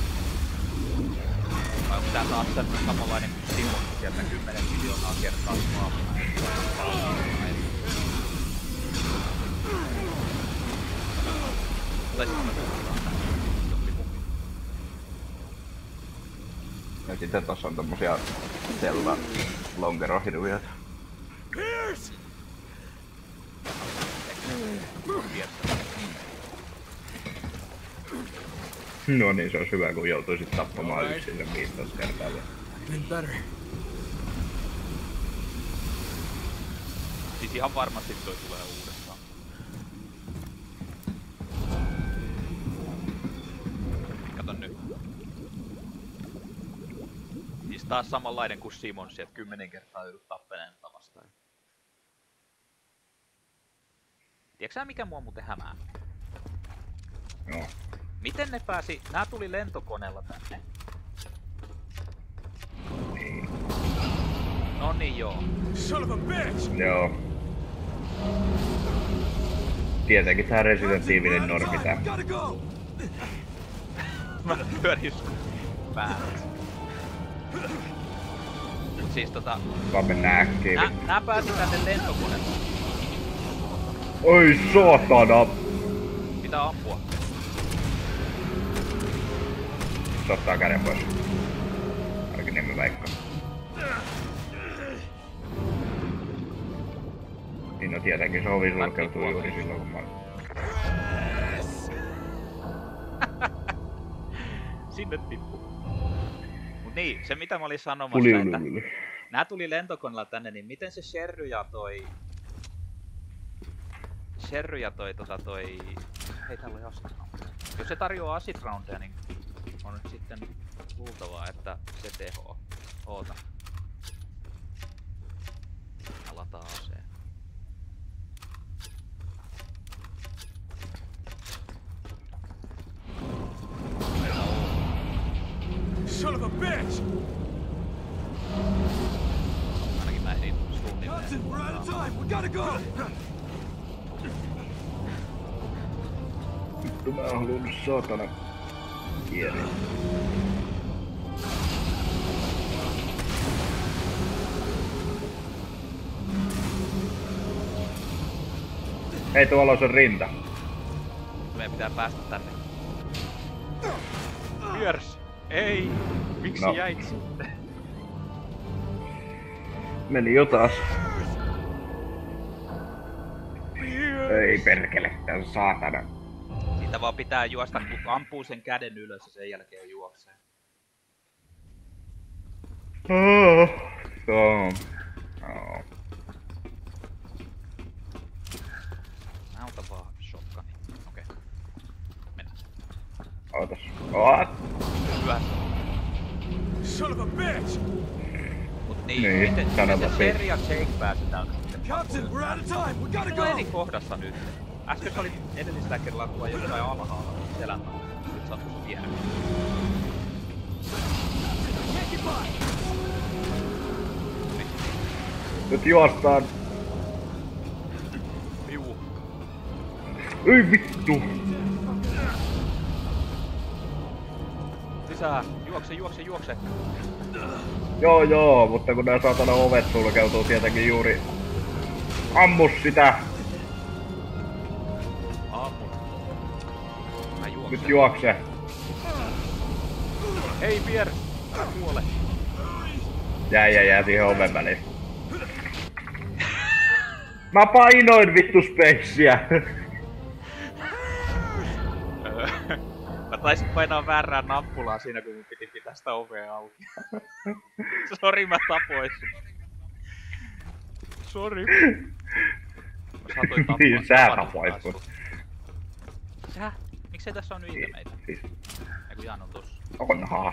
Vai onko tää taas semmonen samanlainen kuin Simon sieltä kymmenen miljoonaa kertaa maailmaa? Tai sitten me puhutaan tää. Jompikumpi. Ja sitten tossa on tommosia Zelda lonkerohiduja. Pierce! No niin, se olisi hyvä kun joutuisit tappamaan yksin sen viisitoista kertaa vielä. Better. Siis ihan varmasti toi tulee uudestaan. Kato nyt. Siis taas samanlainen kuin Simons, että kymmenen kertaa joudut tappeleen vastaan. Tiedätkö sä mikä mua muuten hämää? Joo. Miten ne pääsi? Nää tuli lentokoneella tänne. Niin. No niin joo. Son of a bitch! Joo. Tietenkin tää Resident Evilin normi tää. Mä pyörin sun päälle. Mut siis tota... Vaan mennään äkkiä. Nää, nää pääsi tänne lentokoneella. Oi saatana! Pitää ampua. Se ottaa käden pois. Ainakin niin mä veikkaan. Niin no tietenkin se ovi sulkeutuu juuri silloin kun mä... Sinne tippu. Mut niin, se mitä mä olin sanomassa, että nää tuli lentokoneella tänne, niin miten se Sherry ja toi... Sherry ja toi tota toi... Hei, täällä oli acid roundia. Jos se tarjoaa acid roundia, niin on nyt sitten luultavaa, että se tehoo. Oota. Mä lataan aseen. Son of a bitch! Ainakin mä ehdin suunnilleen. Hudson, we're out of time. We gotta go. Vittu mä oon halunnut saatana kieli. Hei, tuolla on se rinta. Meidän pitää päästä tänne. Piers! Ei! Miksi no. jäit sitten? Meni jo taas. Ei perkele, tää saatana. Siitä vaan pitää juosta, kun ampuu sen käden ylös ja sen jälkeen juoksee. Oh, oh. Oh. Mä otan vaan shotguni. Okei. Okay. Mennään. Ootas. Oot! Hyvä. Son of a bitch! Mut niin, niin miten, miten se bitch. Sherry ja Jake pääsetään sitten? Captain, we're out of time. We gotta No go. eri kohdassa nyt. Äsken sä olit edellisellä kerralla tuolla jossain alhaalla selän takana. Nyt sä oot tuossa vieressä. Nyt juostaan. Juu. Ei vittu! Lisää! Juokse, juokse, juokse! Joo joo, mutta kun nää saatana ovet sulkeutuu tietenkin juuri... Ammu sitä! Ammu. Mä juoksen. Nyt juokse! Hei Pier! Älä kuole! Jää jää jää siihen oven väliin. Mä painoin vittu spacea! Mä taisin painaa väärää nappulaa siinä, kun mun piti pitää sitä ovea auki. Sori, mä tapoin sut. Sori. Mä saatoin tappaa. Niin, sä tapoit mut. Sä? Miksei tässä on nyt itse meitä? Siis. Eiku Jaan on tossa. Onhaa.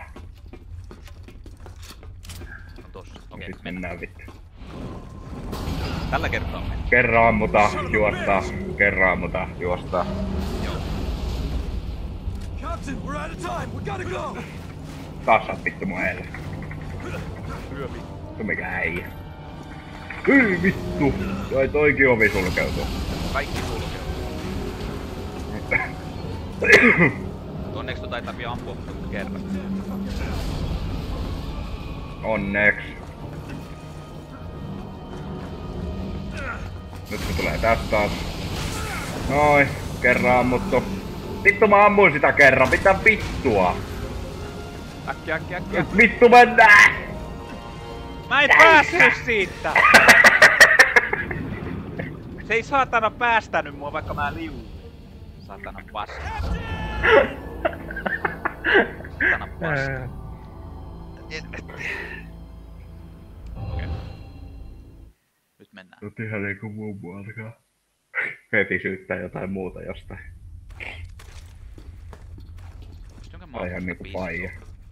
On tossa. Okei, Okay, mennään. mennään vittu. Tällä kertaa mennään. Kerran ammuta, juosta. Kerran ammuta, juosta. Joo. Captain, we're out of time. We gotta go. Taas saat vittu mun eelle. Lyöpi. Se mikä äijä. Hyi vittu! Toi toikin ovi sulkeutuu. Kaikki sulkeutuu. Onneksi tota ei tarvii ampua mutta kerran. Onneks. Nyt se tulee tästä taas. Noin, kerran ammuttu. Vittu mä ammuin sitä kerran, mitä vittua? Äkkiä, äkkiä, äkkiä. Nyt vittu mennään! Mä en päässyt siitä! Se ei saatana päästänyt mua vaikka mä liuun. Saatana paska. Saatana paska. Helvetti. Okei. Nyt mennään. No ihan niinku mummu alkaa heti syyttää jotain muuta jostain. Tai ihan niinku faija.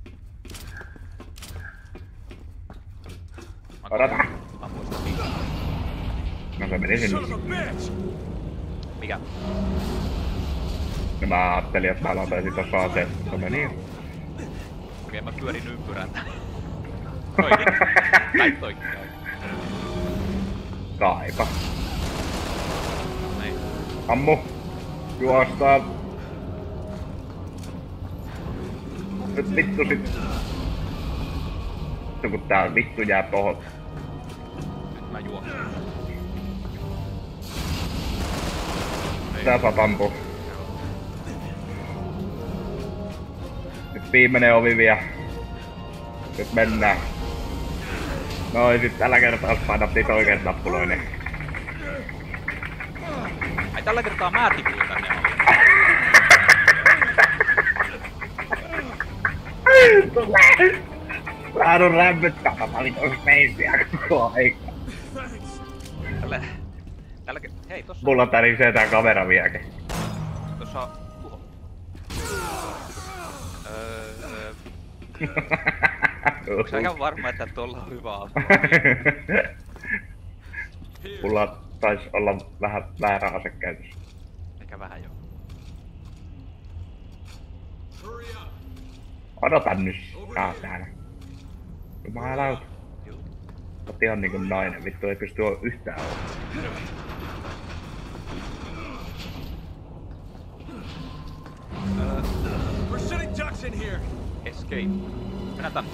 Odota! Ampuin sitä piisaa. No se meni sinne. Mikä? No mä ajattelin, että mä lataisin tossa aseen, mutta se meni jo. Okei, mä pyörin ympyrän. Toikin. Tai toikin käy. Kaipa. Näin. Ammu. Juostaan. Nyt vittu sit. Vittu kun tää vittu jää tohon. Nyt mä juoksen. Tää saat ampua. Nyt viimeinen ovi vielä. Nyt mennään. Noin, sit tällä kertaa painattiin oikein nappuloinen. Ai tällä kertaa mä tipuin tänne alle. Mä oon rämpyttää, mä viton spacea koko aika. Tällä... Tällä kertaa... Hei tossa... Mulla tärisee tää kamera vieläkin. Tossa on... Tuho. Öö... Onks sä ihan varma, että tuolla on hyvä asua? Mulla tais olla vähän väärä ase käytössä. Eikä vähän joo. Odotan nyt. Tää on täällä. Jumalauta. Oot ihan niinku nainen. Vittu ei pysty yhtään olla. We're shooting ducks in here. Escape. Mennään tänne.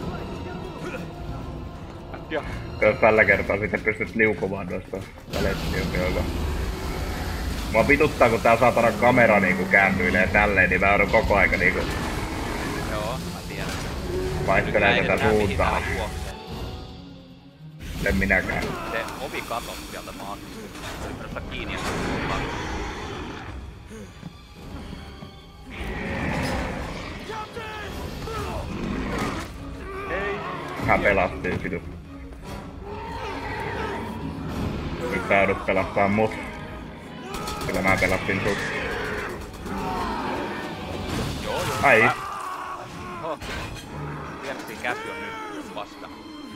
Äkkiä. Jos tällä kertaa sitten pystyt liukumaan noista välettioista. Mua vituttaa kun tää saatana kamera niinku kääntyilee tälleen, niin mä joudun koko aika niinku... Joo, mä tiedän. Vaihtelee tätä suuntaa. En minäkään. Se ovi katos sieltä maasta. Nostaa kiinni ja suuntaan. Hän pelastiin sinut. Nyt sä joudut pelastaa mut. Kyllä mä pelastin sut. Joo, joo. Ai. Mä... Oh. Viersin käsi on nyt vasta.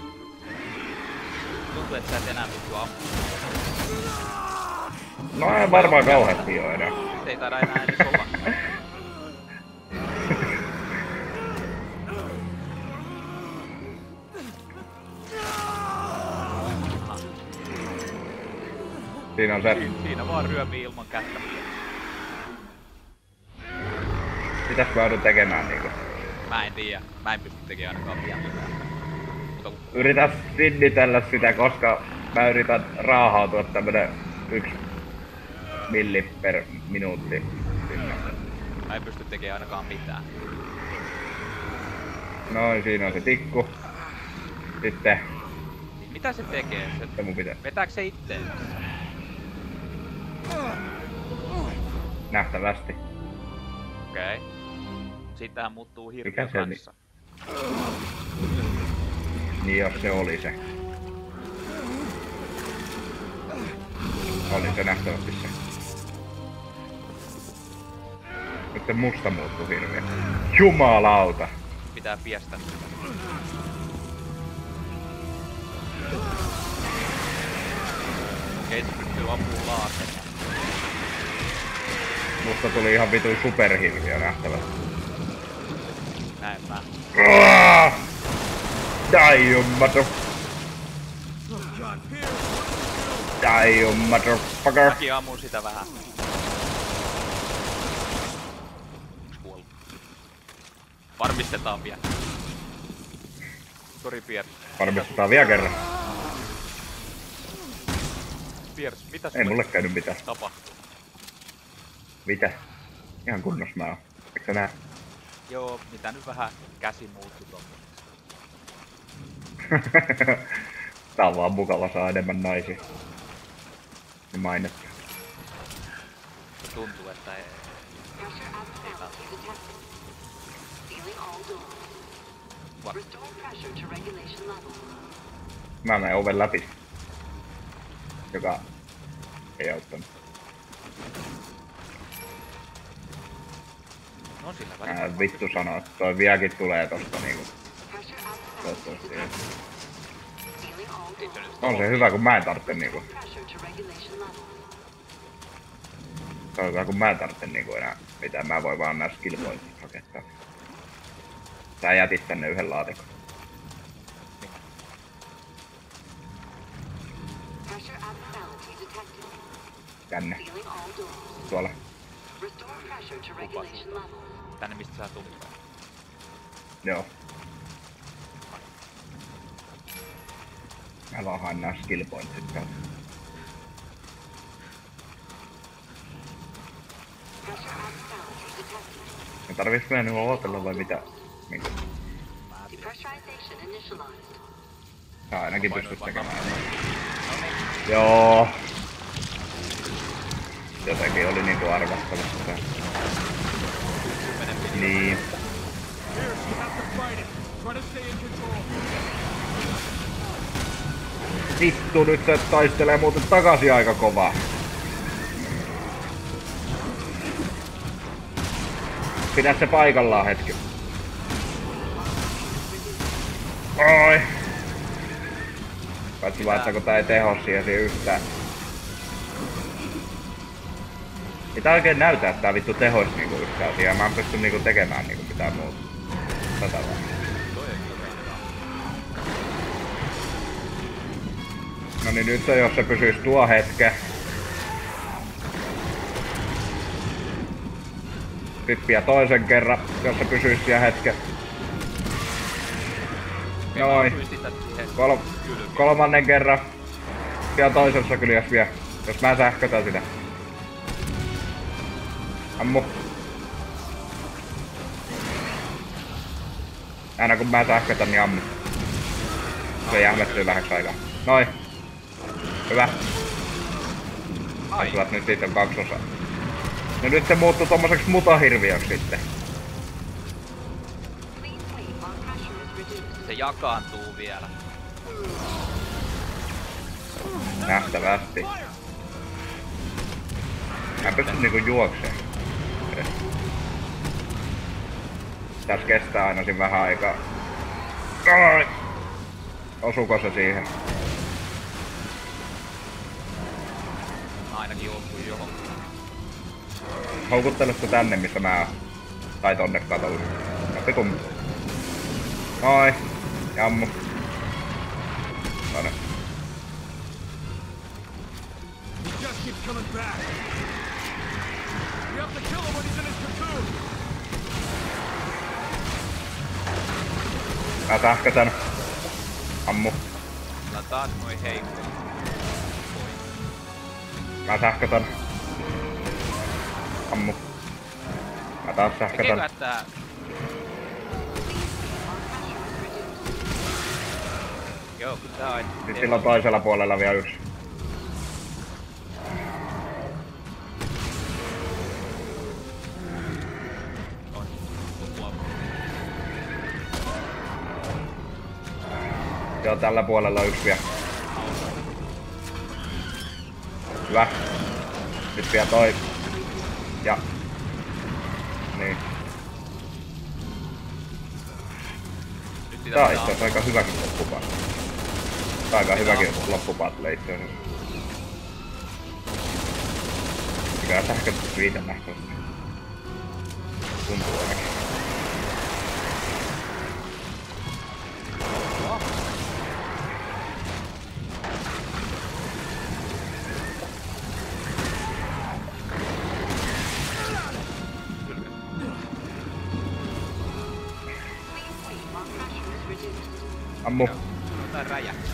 Tuntuu, että sä et enää pysty ampumaan. No ei varmaan kauheasti oo enää. Ei taida enää edes olla. Siinä on se. Siinä vaan ryömii ilman kättä. Mitäs mä joudun tekemään niinku? Mä en tiedä. Mä en pysty tekemään ainakaan vielä mitään. Mutta... Yritä sinnitellä sitä, koska mä yritän raahautua tämmönen yksi milli per minuutti sinne. Mä en pysty tekemään ainakaan mitään. Noin, siinä on se tikku. Sitten... Mitä se tekee? Se... Se mun pitää. Vetääkö se itteen? Nähtävästi. Okei. Okay. Siitähän muuttuu hirviö Mikä se kanssa. Niin jos se oli se. Oli se nähtävästi se. Nyt se musta muuttuu hirviö. Jumalauta! Pitää piestä sitä. Okei, se pystyy ampumaan laaseria. Musta tuli ihan vitun superhirviö nähtävästi. Näin mä. Die you mother... Die you motherfucker! Mäkin ammun sitä vähän. Kuollut. Varmistetaan vielä. Sori Piers. Varmistetaan vielä kerran. Piers, mitä Ei mulle käynyt mitään. Tapahtuu? Mitä? Ihan kunnos mä oon. Eikö sä näe? Joo, mitä nyt vähän käsi muuttui tommoisesti. Tää on vaan mukava saa enemmän naisia. Niin mainetta. Tuntuu, että ei... Mä menen oven läpi. Joka ei auttanut. No sillä välillä. Ää, vittu sanoo, että toi vieläkin tulee tosta niinku. Toivottavasti ei. On se hyvä kun mä en tarvitse niinku. Se on hyvä kun mä en tarvitse niinku enää mitään. Mä voin vaan nää skill pointit rakettaa. Sä jätit tänne yhden laatikon. Tänne. Tuolla. Tänne mistä sä tulit. Joo. Mä vaan haen nää skill pointsit täältä. Me tarviks meidän nyt odotella vai mitä? Minkä? Sä ainakin pystyt tekemään. Joo. Jotenkin oli niinku arvattavissa. Niin. Vittu, nyt se taistelee muuten takaisin aika kovaa. Pidä se paikallaan hetki. Oi! Paitsi vaan, että kun tää ei teho siihen yhtään. Ei tää oikein näytä, että tää vittu tehois niinku yhtään siihen. Mä en pysty niinku tekemään niinku mitään muuta. Tätä vaan. No niin nyt se, jos se pysyis tuo hetke. Hyppiä toisen kerran, jos se pysyis siellä hetken. Noin. Kol kolmannen kerran. Vielä toisessa kyljessä vielä. Jos mä sähkötän sitä. Ammu. Aina kun mä sähkötän, niin ammu. Se jähmettyy vähäksi aikaa. Noin. Hyvä. Kasvat nyt siitä kaksi osaa. No nyt se muuttuu tommoseks mutahirviöksi sitten. Se jakaantuu vielä. Nähtävästi. Mä en pysty niinku juokseen. Tässä kestää aina siinä vähän aikaa. Ai! Osuuko se siihen? Ainakin osui johonkin. Houkutteletko tänne, missä mä oon? Tai tonne katolle? Pikun. Noi. Jammu. Tonne. Mä sähkötän. Ammu. Mä taas noin heikko. Mä sähkötän. Ammu. Mä taas sähkötän. Tekeekö tää? Joo, kyllä tää on. Sitten sillä on toisella puolella vielä yksi. Joo, tällä puolella on yksi vielä. Hyvä. Nyt vielä toi. Ja. Niin. Tää on itse asiassa aika hyväkin loppupaat. Tää on aika hyväkin loppupaatle itse asiassa. Kyllä sähkö viitä nähtävästi. Tuntuu ainakin. Ammu. Tää räjähtää.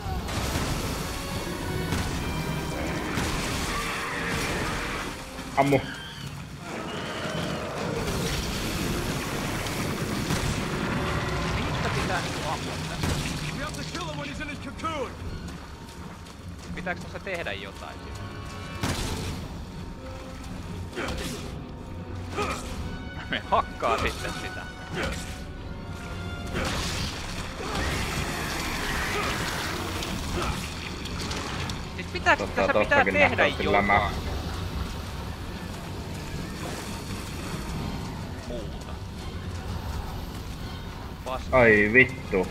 Ammu. Mistä pitää niinku ampua tästä? Pitääkö tässä tehdä jotain siitä? Me hakkaa sitten sitä. Siis pitääkö Totta, tässä pitää tehdä jotain? Mä... Muuta. Vasta. Ai vittu.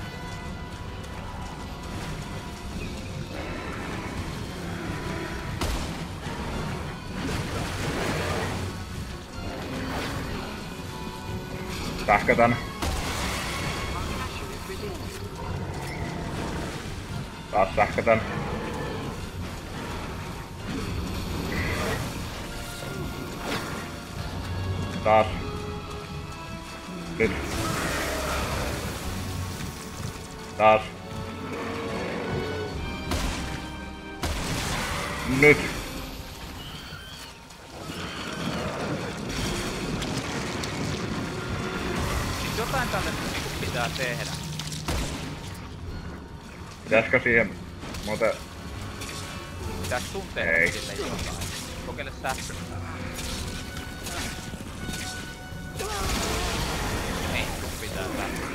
Sähkötän. Taas sähkötän. Taas. Nyt. Taas. Nyt. Siis jotain tälle pitää tehdä. Pitäisikö siihen muuten... Pitääkö sun tehdä Ei. sille jotain? Kokeile sä. Niin, sun pitää päästä.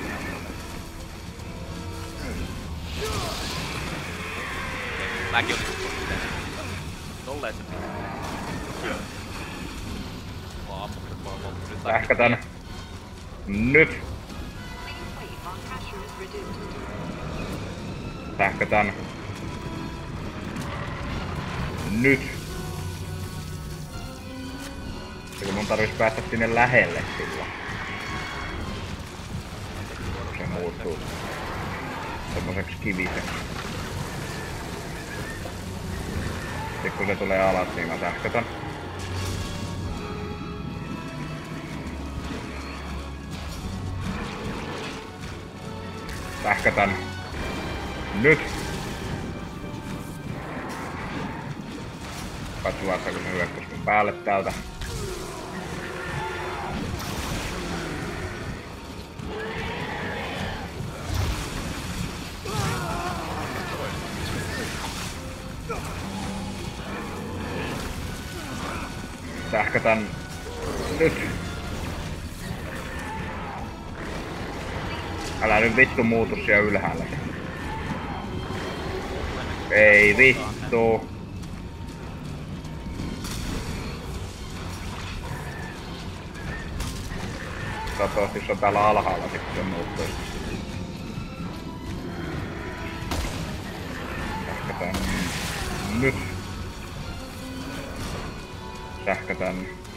Mäkin olisin tullut tänne. Tolleen se pitää. Mua ammukset voi olla nyt. Sähkätän. Nyt. Sähkätän. Nyt. Eli mun tarvis päästä sinne lähelle sillä. Se muuttuu semmoseksi kiviseksi. Sitten kun se tulee alas, niin mä sähkötän. Sähkötän. Nyt! Katsotaan, kun se hyökkäs mun päälle täältä. Sähkötän nyt. Älä nyt vittu muutu siellä ylhäällä. Ei vittu. Toivottavasti se on täällä alhaalla, sitten se muuttuu. Sähkötän nyt. Sähkötän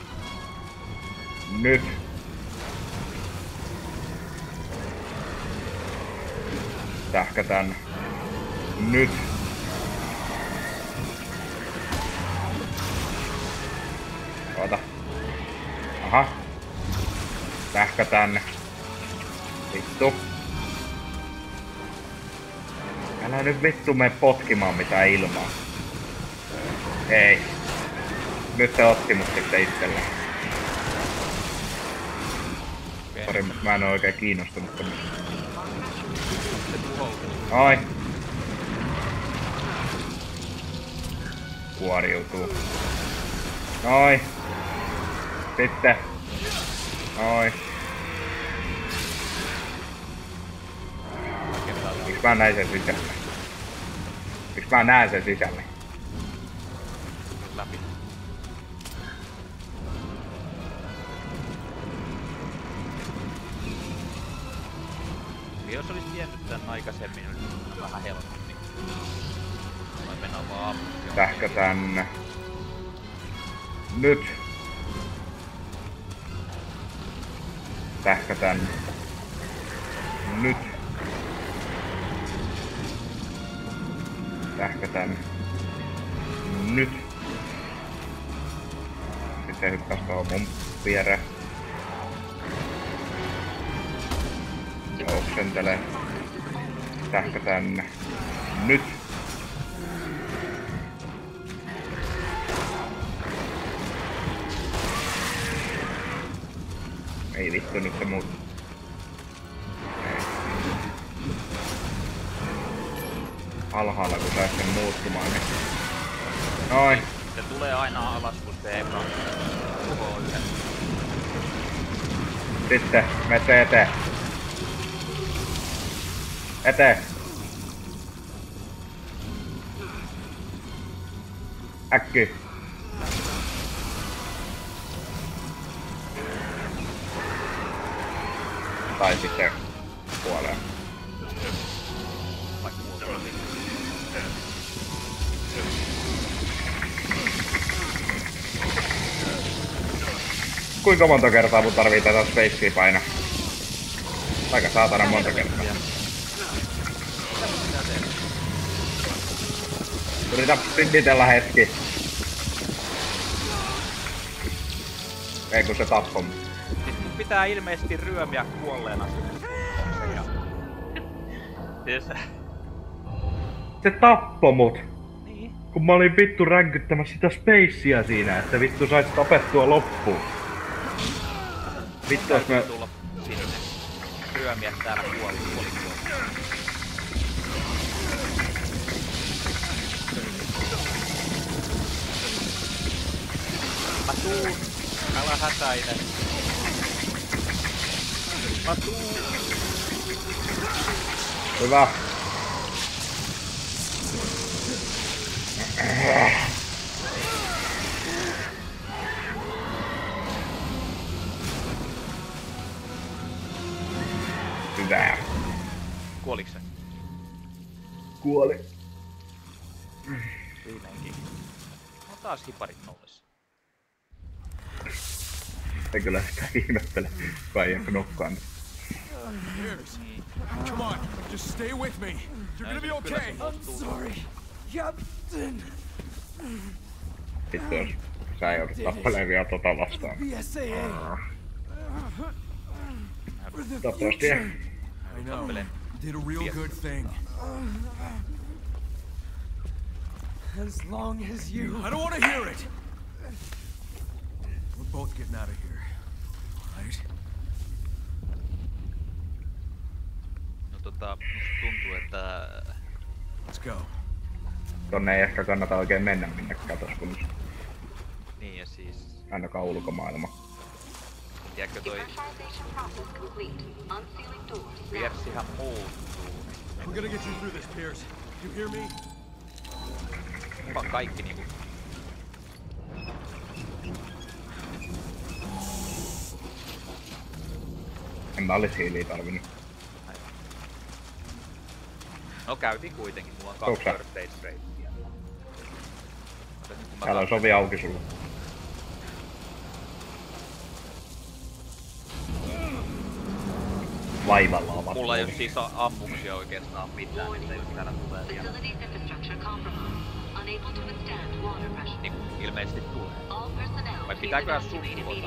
nyt. Sähkötän nyt. Oota. Aha. Sähkötän. Vittu. Älä nyt vittu mene potkimaan mitään ilmaa. Ei. Nyt se otti mut sitten itselleen. Sori, mutta mä en oo oikein kiinnostunut tämmöstä. Oi. Kuoriutuu. Oi. Sitten. Oi. Miks mä näin sen sisälle? Miks mä näen sen sisälle? Läpi. Jos olis tiennyt tän aikaisemmin, niin vähän helpommin. Vai mennään vaan ammuksi. Sähkötän. Nyt. Sähkötän. Nyt. Sähkötän. Nyt. Sitten se hyppäs tuohon mun viereen. Oksentele. Sähkötän. Nyt. Ei vittu, nyt se muut. Alhaalla kun sais sen muuttumaan, niin... Noin. Se tulee aina alas, kun se eka tuhoaa yhden. Sitten, mette eteen. Eteen. Äkki. Tai sitten puoleen. Kuinka monta kertaa mun tarvii tätä spacea painaa? Aika saatana monta kertaa. Yritä sprintitellä hetki. Ei kun se tappoi mut. Siis mun pitää ilmeisesti ryömiä kuolleena sinne suuntaan ja... Siis... Se tappoi mut! Niin. Kun mä olin vittu ränkyttämässä sitä spacea siinä, että vittu sais tapettua loppuun. Vittu jos me... tulla sinne. Ryömiä täällä kuoli, kuoli, kuoli. Mä tuun! Älä hätäile! Mä tuun! Hyvä! Hyvä! Kuoliks se? Kuoli. Viimeinkin. No taas hiparit nollessa. Ei kyllä sitä ihmettele, kun ei ehkä nukkaan. Pierce, come on, just stay with me. You're gonna be okay. I'm sorry, Captain. Vittu jos sä joudut tappelemaan vielä tota vastaan. B S A A. For the Toivottavasti. I know. Did a real good thing. As long as you. I don't want to hear it. We're both getting out of here, right? No tota, musta tuntuu, että... Let's go. Tonne ei ehkä kannata oikein mennä minnekään tossa kunnossa. Niin ja siis... Ainakaan ulkomaailma. Tiedätkö toi... Pierssihän muuttuu. We're gonna get you through this, Pierce. You hear me? Vaan kaikki niinku... En mä olis hiiliä tarvinnut. No käytiin kuitenkin, mulla on kaksi birthday straighttia. Täällä on sovi auki sulla. Vaivalla ovat. Mulla ei oo siis ammuksia oikeastaan mitään, että jos täällä tulee vielä. Niin ilmeisesti tulee. Vai pitääköhän sun tuota?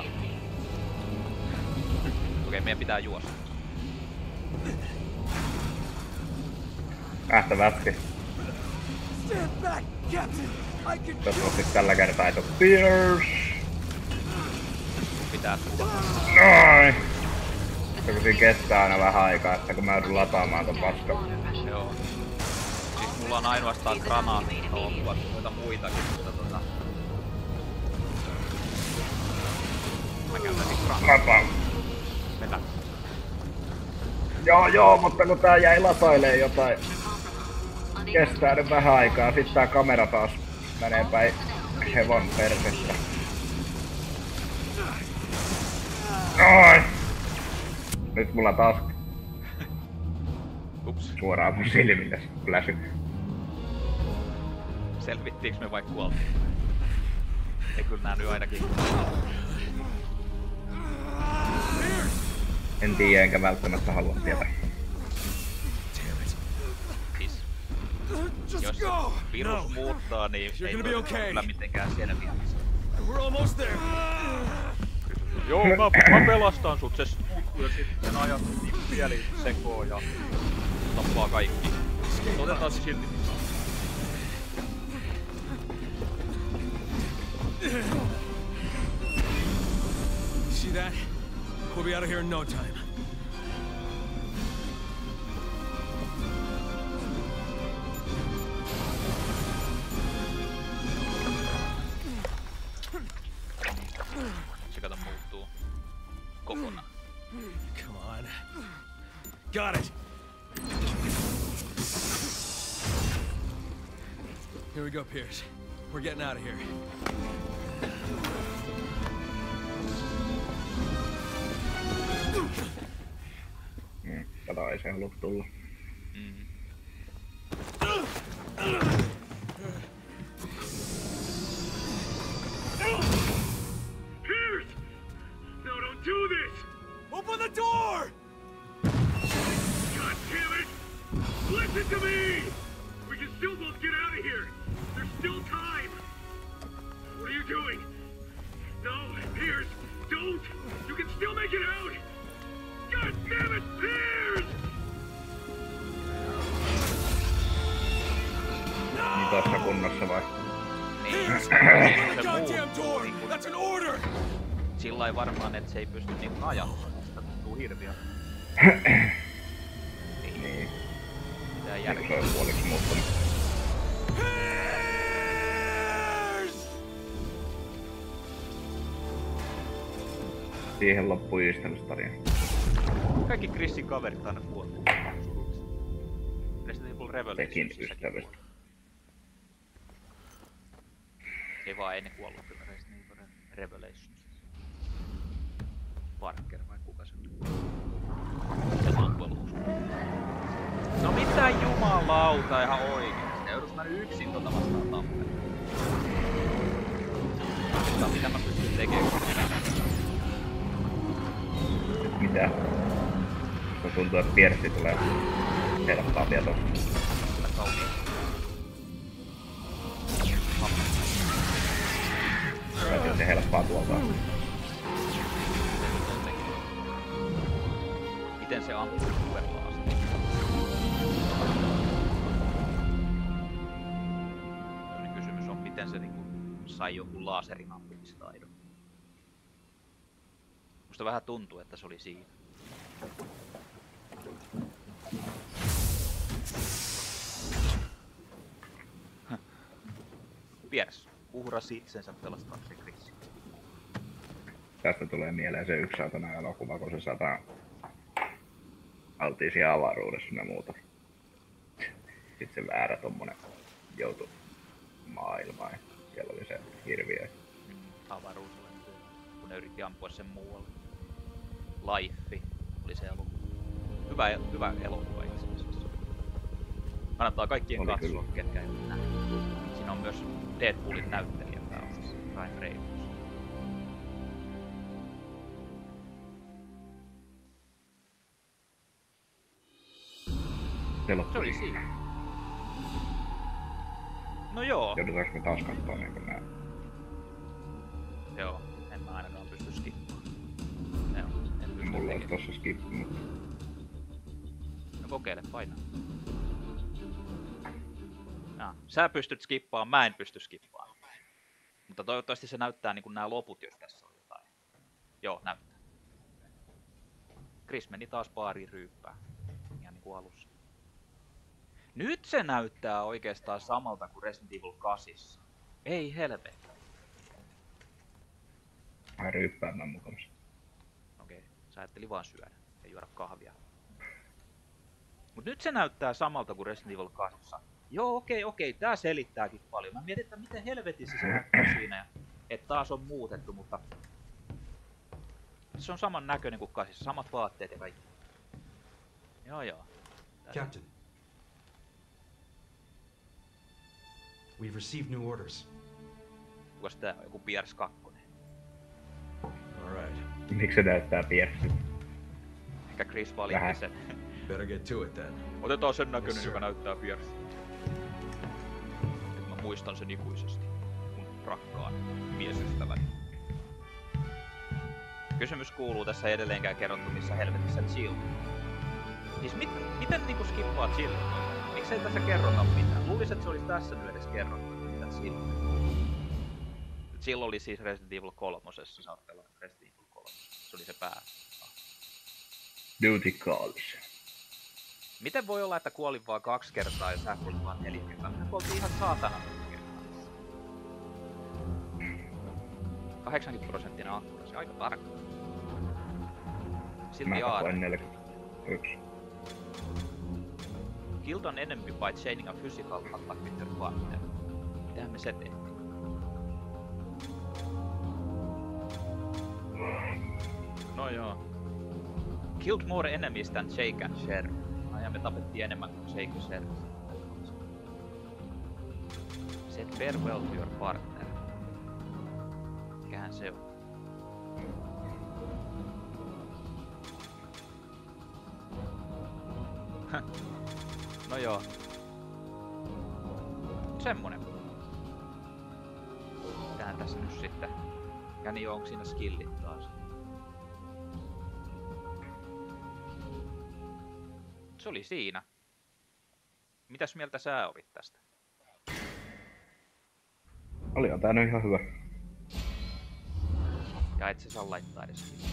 Okei, meidän pitää juosta. Nähtävästi. Stand back, Captain. I can. Toivottavasti tällä kertaa ei oo Pierce. Pitää tulla. Noin! Se kun siinä kestää aina vähän aikaa, että kun mä joudun lataamaan ton paskan. Joo. Siis mulla on ainoastaan granaattia loppua, noita muitakin, mutta tota... Mä käytäisin granaattia. Lataan. Mennään. Joo joo, mutta kun tää jäi latailee jotain. Kestää nyt vähän aikaa, sit tää kamera taas menee päin hevon persettä. Noin! Nyt mulla taas Ups. suoraan mun silmille läsy. Selvittiinkö me vai kuoltiin? Ei kyllä nää nyt ainakin. En tiedä enkä välttämättä halua tietää. Siis, jos virus muuttaa, niin ei ole kyllä mitenkään selviämistä. Joo, mä, mä pelastan sut, se muuttuu ja sitten ajat mieli sekoon ja tappaa kaikki. Otetaan se silti. See that? We'll be out of here in no time. Se kato muuttuu kokonaan. Come on. Got it. Here we go, Pierce. We're getting out of here. Mm, tätä ei se halua tulla. Mm. Pierce! No, don't do this! Open the door! God damn it! Listen to me! We can still both get out of here! There's still time! What are you doing? No, Pierce! Don't! You can still make it out! God damn it, Pierce! Niin tossa kunnossa vai? Niin, se muuttuu niinku... That's an order! Sillai varmaan, et se ei pysty niinku ajamaan. Sitä tuntuu hirviö. Niin. Tää Niin järkeä. se on puoliksi muuttunut. Siihen loppui istelustarina. Kaikki Chrisin kaverit aina kuollut. Resident Evil Tekin Revelations. ystävistä. Ei vaan, ei ne kuollut kyllä Resident Evil Revelations. Parker vai kuka se on? Se loppujen lopuksi. No mitä jumalauta ihan oikeesti. Joudus mä nyt yksin tota vastaan tappelemaan. Mutta mitä mä pystyn tekemään? Mitä? Kun tuntuu, että Piersi tulee helppaa vielä tosta. Kyllä kauniin. Kai se helppaa tuolta. Miten se ampuu tuella asti? Toinen kysymys on, miten se niinku sai joku laserin ampumistaidon. Musta vähän tuntuu, että se oli siinä. Piers uhrasi itsensä pelastaakseen Chrisin. Tästä tulee mieleen se yksi saatana elokuva, kun se sataa altiin siellä avaruudessa ja muuta. Sitten se väärä tommonen joutui maailmaan ja siellä oli se hirviö. Mm, avaruuslento, kun ne yritti ampua sen muualle. Life oli se elokuva. Hyvä, hyvä elokuva itse asiassa. Kannattaa kaikkien Oli katsoa, kyllä. ketkä ei ole nähnyt. Siinä on myös Deadpoolin näyttelijä pääosassa, Ryan Reynolds. Se oli siinä. No joo. Joudutaanko me taas kattoo niinku nää? Joo, en mä ainakaan pysty skippaamaan. Joo, en pysty Mulla olisi tekemään. tossa skip, mutta No kokeile, paina. Ja, sä pystyt skippaamaan, mä en pysty skippaamaan. Mutta toivottavasti se näyttää niinku nää loput, jos tässä on jotain. Joo, näyttää. Chris meni taas baariin ryyppää. Ihan niinku alussa. Nyt se näyttää oikeastaan samalta kuin Resident Evil kahdeksan. Ei helvetti. vähän ryyppäämään mukana. Okei, sä ajattelin vaan syödä ja juoda kahvia. Mut nyt se näyttää samalta kuin Resident Evil kahdeksan. Joo, okei, okei, tää selittääkin paljon. Mä mietin, että miten helvetissä se näyttää siinä, ja että taas on muutettu, mutta se on saman näköinen kuin kahdeksan, samat vaatteet ja kaikki. Joo, joo. Tää Captain, we've received new orders. Kukas tää on? Joku Piers kaksi. Alright. Miksi se näyttää Piersi? Ehkä Chris valitti sen. Better get to it then. Otetaan sen näköinen, Yes, joka sir. näyttää Piersi. Mä muistan sen ikuisesti. Mun rakkaan miesystäväni. Kysymys kuuluu, tässä ei edelleenkään kerrottu missä helvetissä Jill. Siis mit, miten niinku skippaa Jill? Miksei tässä kerrota mitään? Luulis, että se olisi tässä nyt edes kerrottu, mitä Jill on. Jill oli siis Resident Evil kolmosessa, sä oot pelannut Resident Evil kolme. Se oli se pää. Duty calls. Miten voi olla, että kuolin vaan kaksi kertaa ja sä kuolit vaan neljä kertaa? Minä kuoltiin ihan saatana monta kertaa. kahdeksankymmentä prosenttinen akkurasi, aika tarkka. Silti Mä aara. tapoin neljäkymmentäyksi. Killed on enemy by chaining a physical attack with your partner. Mitähän me se tehtiin? No joo. Killed more enemies than Jake and Sher. No ja me tapettiin enemmän kuin Jake ja Sher. Said farewell to your partner. Mikähän se on? No joo. Semmonen. Mitähän tässä nyt sitten? Ja niin onko siinä skillit taas? Se oli siinä. Mitäs mieltä sä olit tästä? Olihan tää nyt ihan hyvä. Ja et sä saa laittaa edes skillit.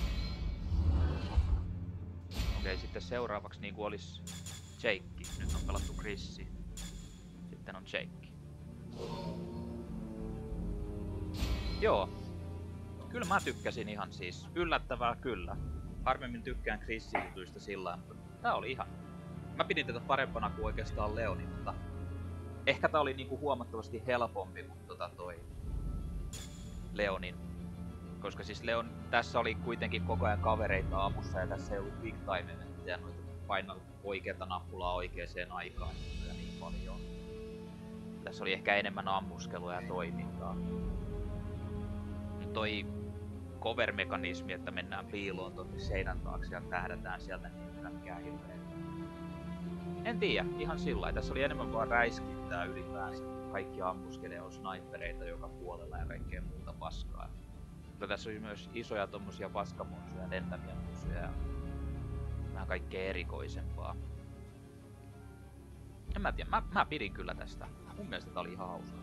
Okei, sitten seuraavaksi niinku olis Jake. Nyt on pelattu Chrissi. Sitten on Jake. Joo. Kyllä mä tykkäsin ihan siis. Yllättävää kyllä. Harvemmin tykkään Chrisin jutuista sillä, mutta tää oli ihan... Mä pidin tätä parempana kuin oikeastaan Leoni, mutta... Ehkä tää oli niinku huomattavasti helpompi kuin tota toi... Leonin. Koska siis Leon... Tässä oli kuitenkin koko ajan kavereita ammussa ja tässä ei ollut big time ja noita painaa oikeata nappulaa oikeeseen aikaan ja niin paljon. Tässä oli ehkä enemmän ammuskelua ja toimintaa. Toi cover-mekanismi, että mennään piiloon tonne seinän taakse ja tähdätään sieltä, niin yllätkää hirveän. En tiedä, ihan sillä. Tässä oli enemmän vaan räiskintää ylipäänsä. Kaikki ammuskelee on snipereita joka puolella ja kaikkea muuta paskaa. Mutta tässä oli myös isoja tommosia paskamonsuja, lentäviä monsuja ja vähän kaikkea erikoisempaa. En mä tiedä, mä, mä pidin kyllä tästä. Mun mielestä tää oli ihan hauska.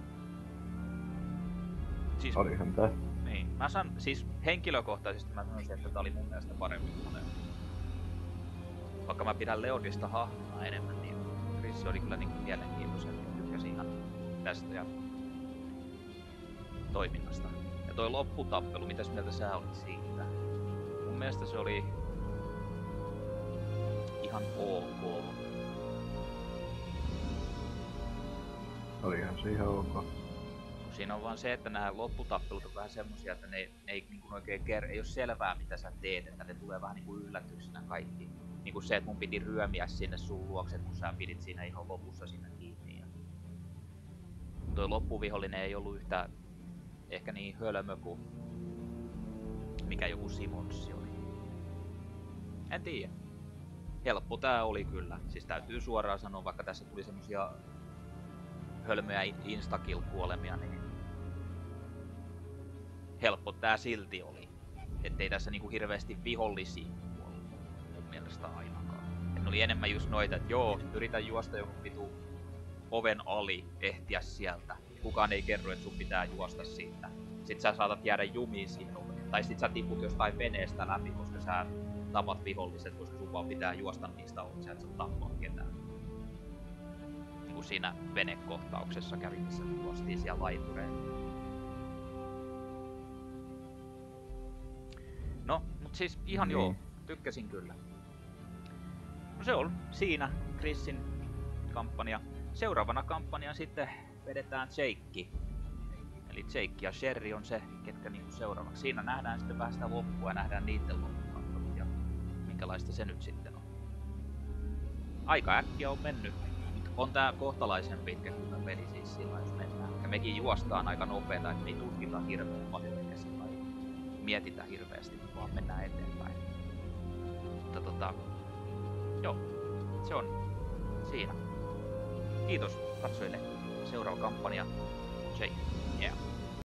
Siis, Olihan tää. Niin, mä san, siis henkilökohtaisesti mä sanoisin, että tää oli mun mielestä parempi kuin Leon. Vaikka mä pidän Leonista hahmona enemmän, niin Chris oli kyllä niinku mielenkiintoisen. Tykkäsin ihan tästä ja toiminnasta. Ja toi lopputappelu, mitäs mieltä sä olit siitä? Mun mielestä se oli ihan ok. Olihan se ihan ok. Siinä on vaan se, että nämä lopputappelut on vähän semmosia, että ne, ne ei niin oikein ker- ei ole selvää mitä sä teet, että ne tulee vähän niinku yllätyksenä kaikki. Niinku se, että mun piti ryömiä sinne sun luokse, kun sä pidit siinä ihan lopussa siinä kiinni. Ja... Toi loppuvihollinen ei ollut yhtä ehkä niin hölmö kuin mikä joku Simonssi oli. En tiedä. Helppo tää oli kyllä. Siis täytyy suoraan sanoa, vaikka tässä tuli semmosia hölmöjä instakill-kuolemia, niin helppo tää silti oli. Ettei tässä niinku hirveesti vihollisia kuollut mun mielestä ainakaan. Et ne oli enemmän just noita, että joo, yritä juosta joku vitu oven ali, ehtiä sieltä. Kukaan ei kerro, että sun pitää juosta siitä. Sit sä saatat jäädä jumiin sinne. Tai sit sä tiput jostain veneestä läpi, koska sä tapat viholliset, koska sun vaan pitää juosta niistä ohi, sä et saa tappaa ketään. Niin kuin siinä venekohtauksessa kävi, missä juostiin siellä laitureilla. No, mut siis ihan niin. joo, tykkäsin kyllä. No se on siinä Chrisin kampanja. Seuraavana kampanjan sitten vedetään Jake. Eli Jake ja Sherry on se, ketkä niinku seuraavaksi. Siinä nähdään sitten vähän sitä loppua ja nähdään niitten loppukautta ja minkälaista se nyt sitten on. Aika äkkiä on mennyt. On tää kohtalaisen pitkä kyllä peli siis sillä, jos mennään. Ja mekin juostaan aika nopeeta, että me ei tutkita hirveän paljon eikä sillä mietitä hirveästi, vaan mennään eteenpäin. Mutta tota, joo, se on siinä. Kiitos katsojille. Seuraava kampanja, Jake. Yeah.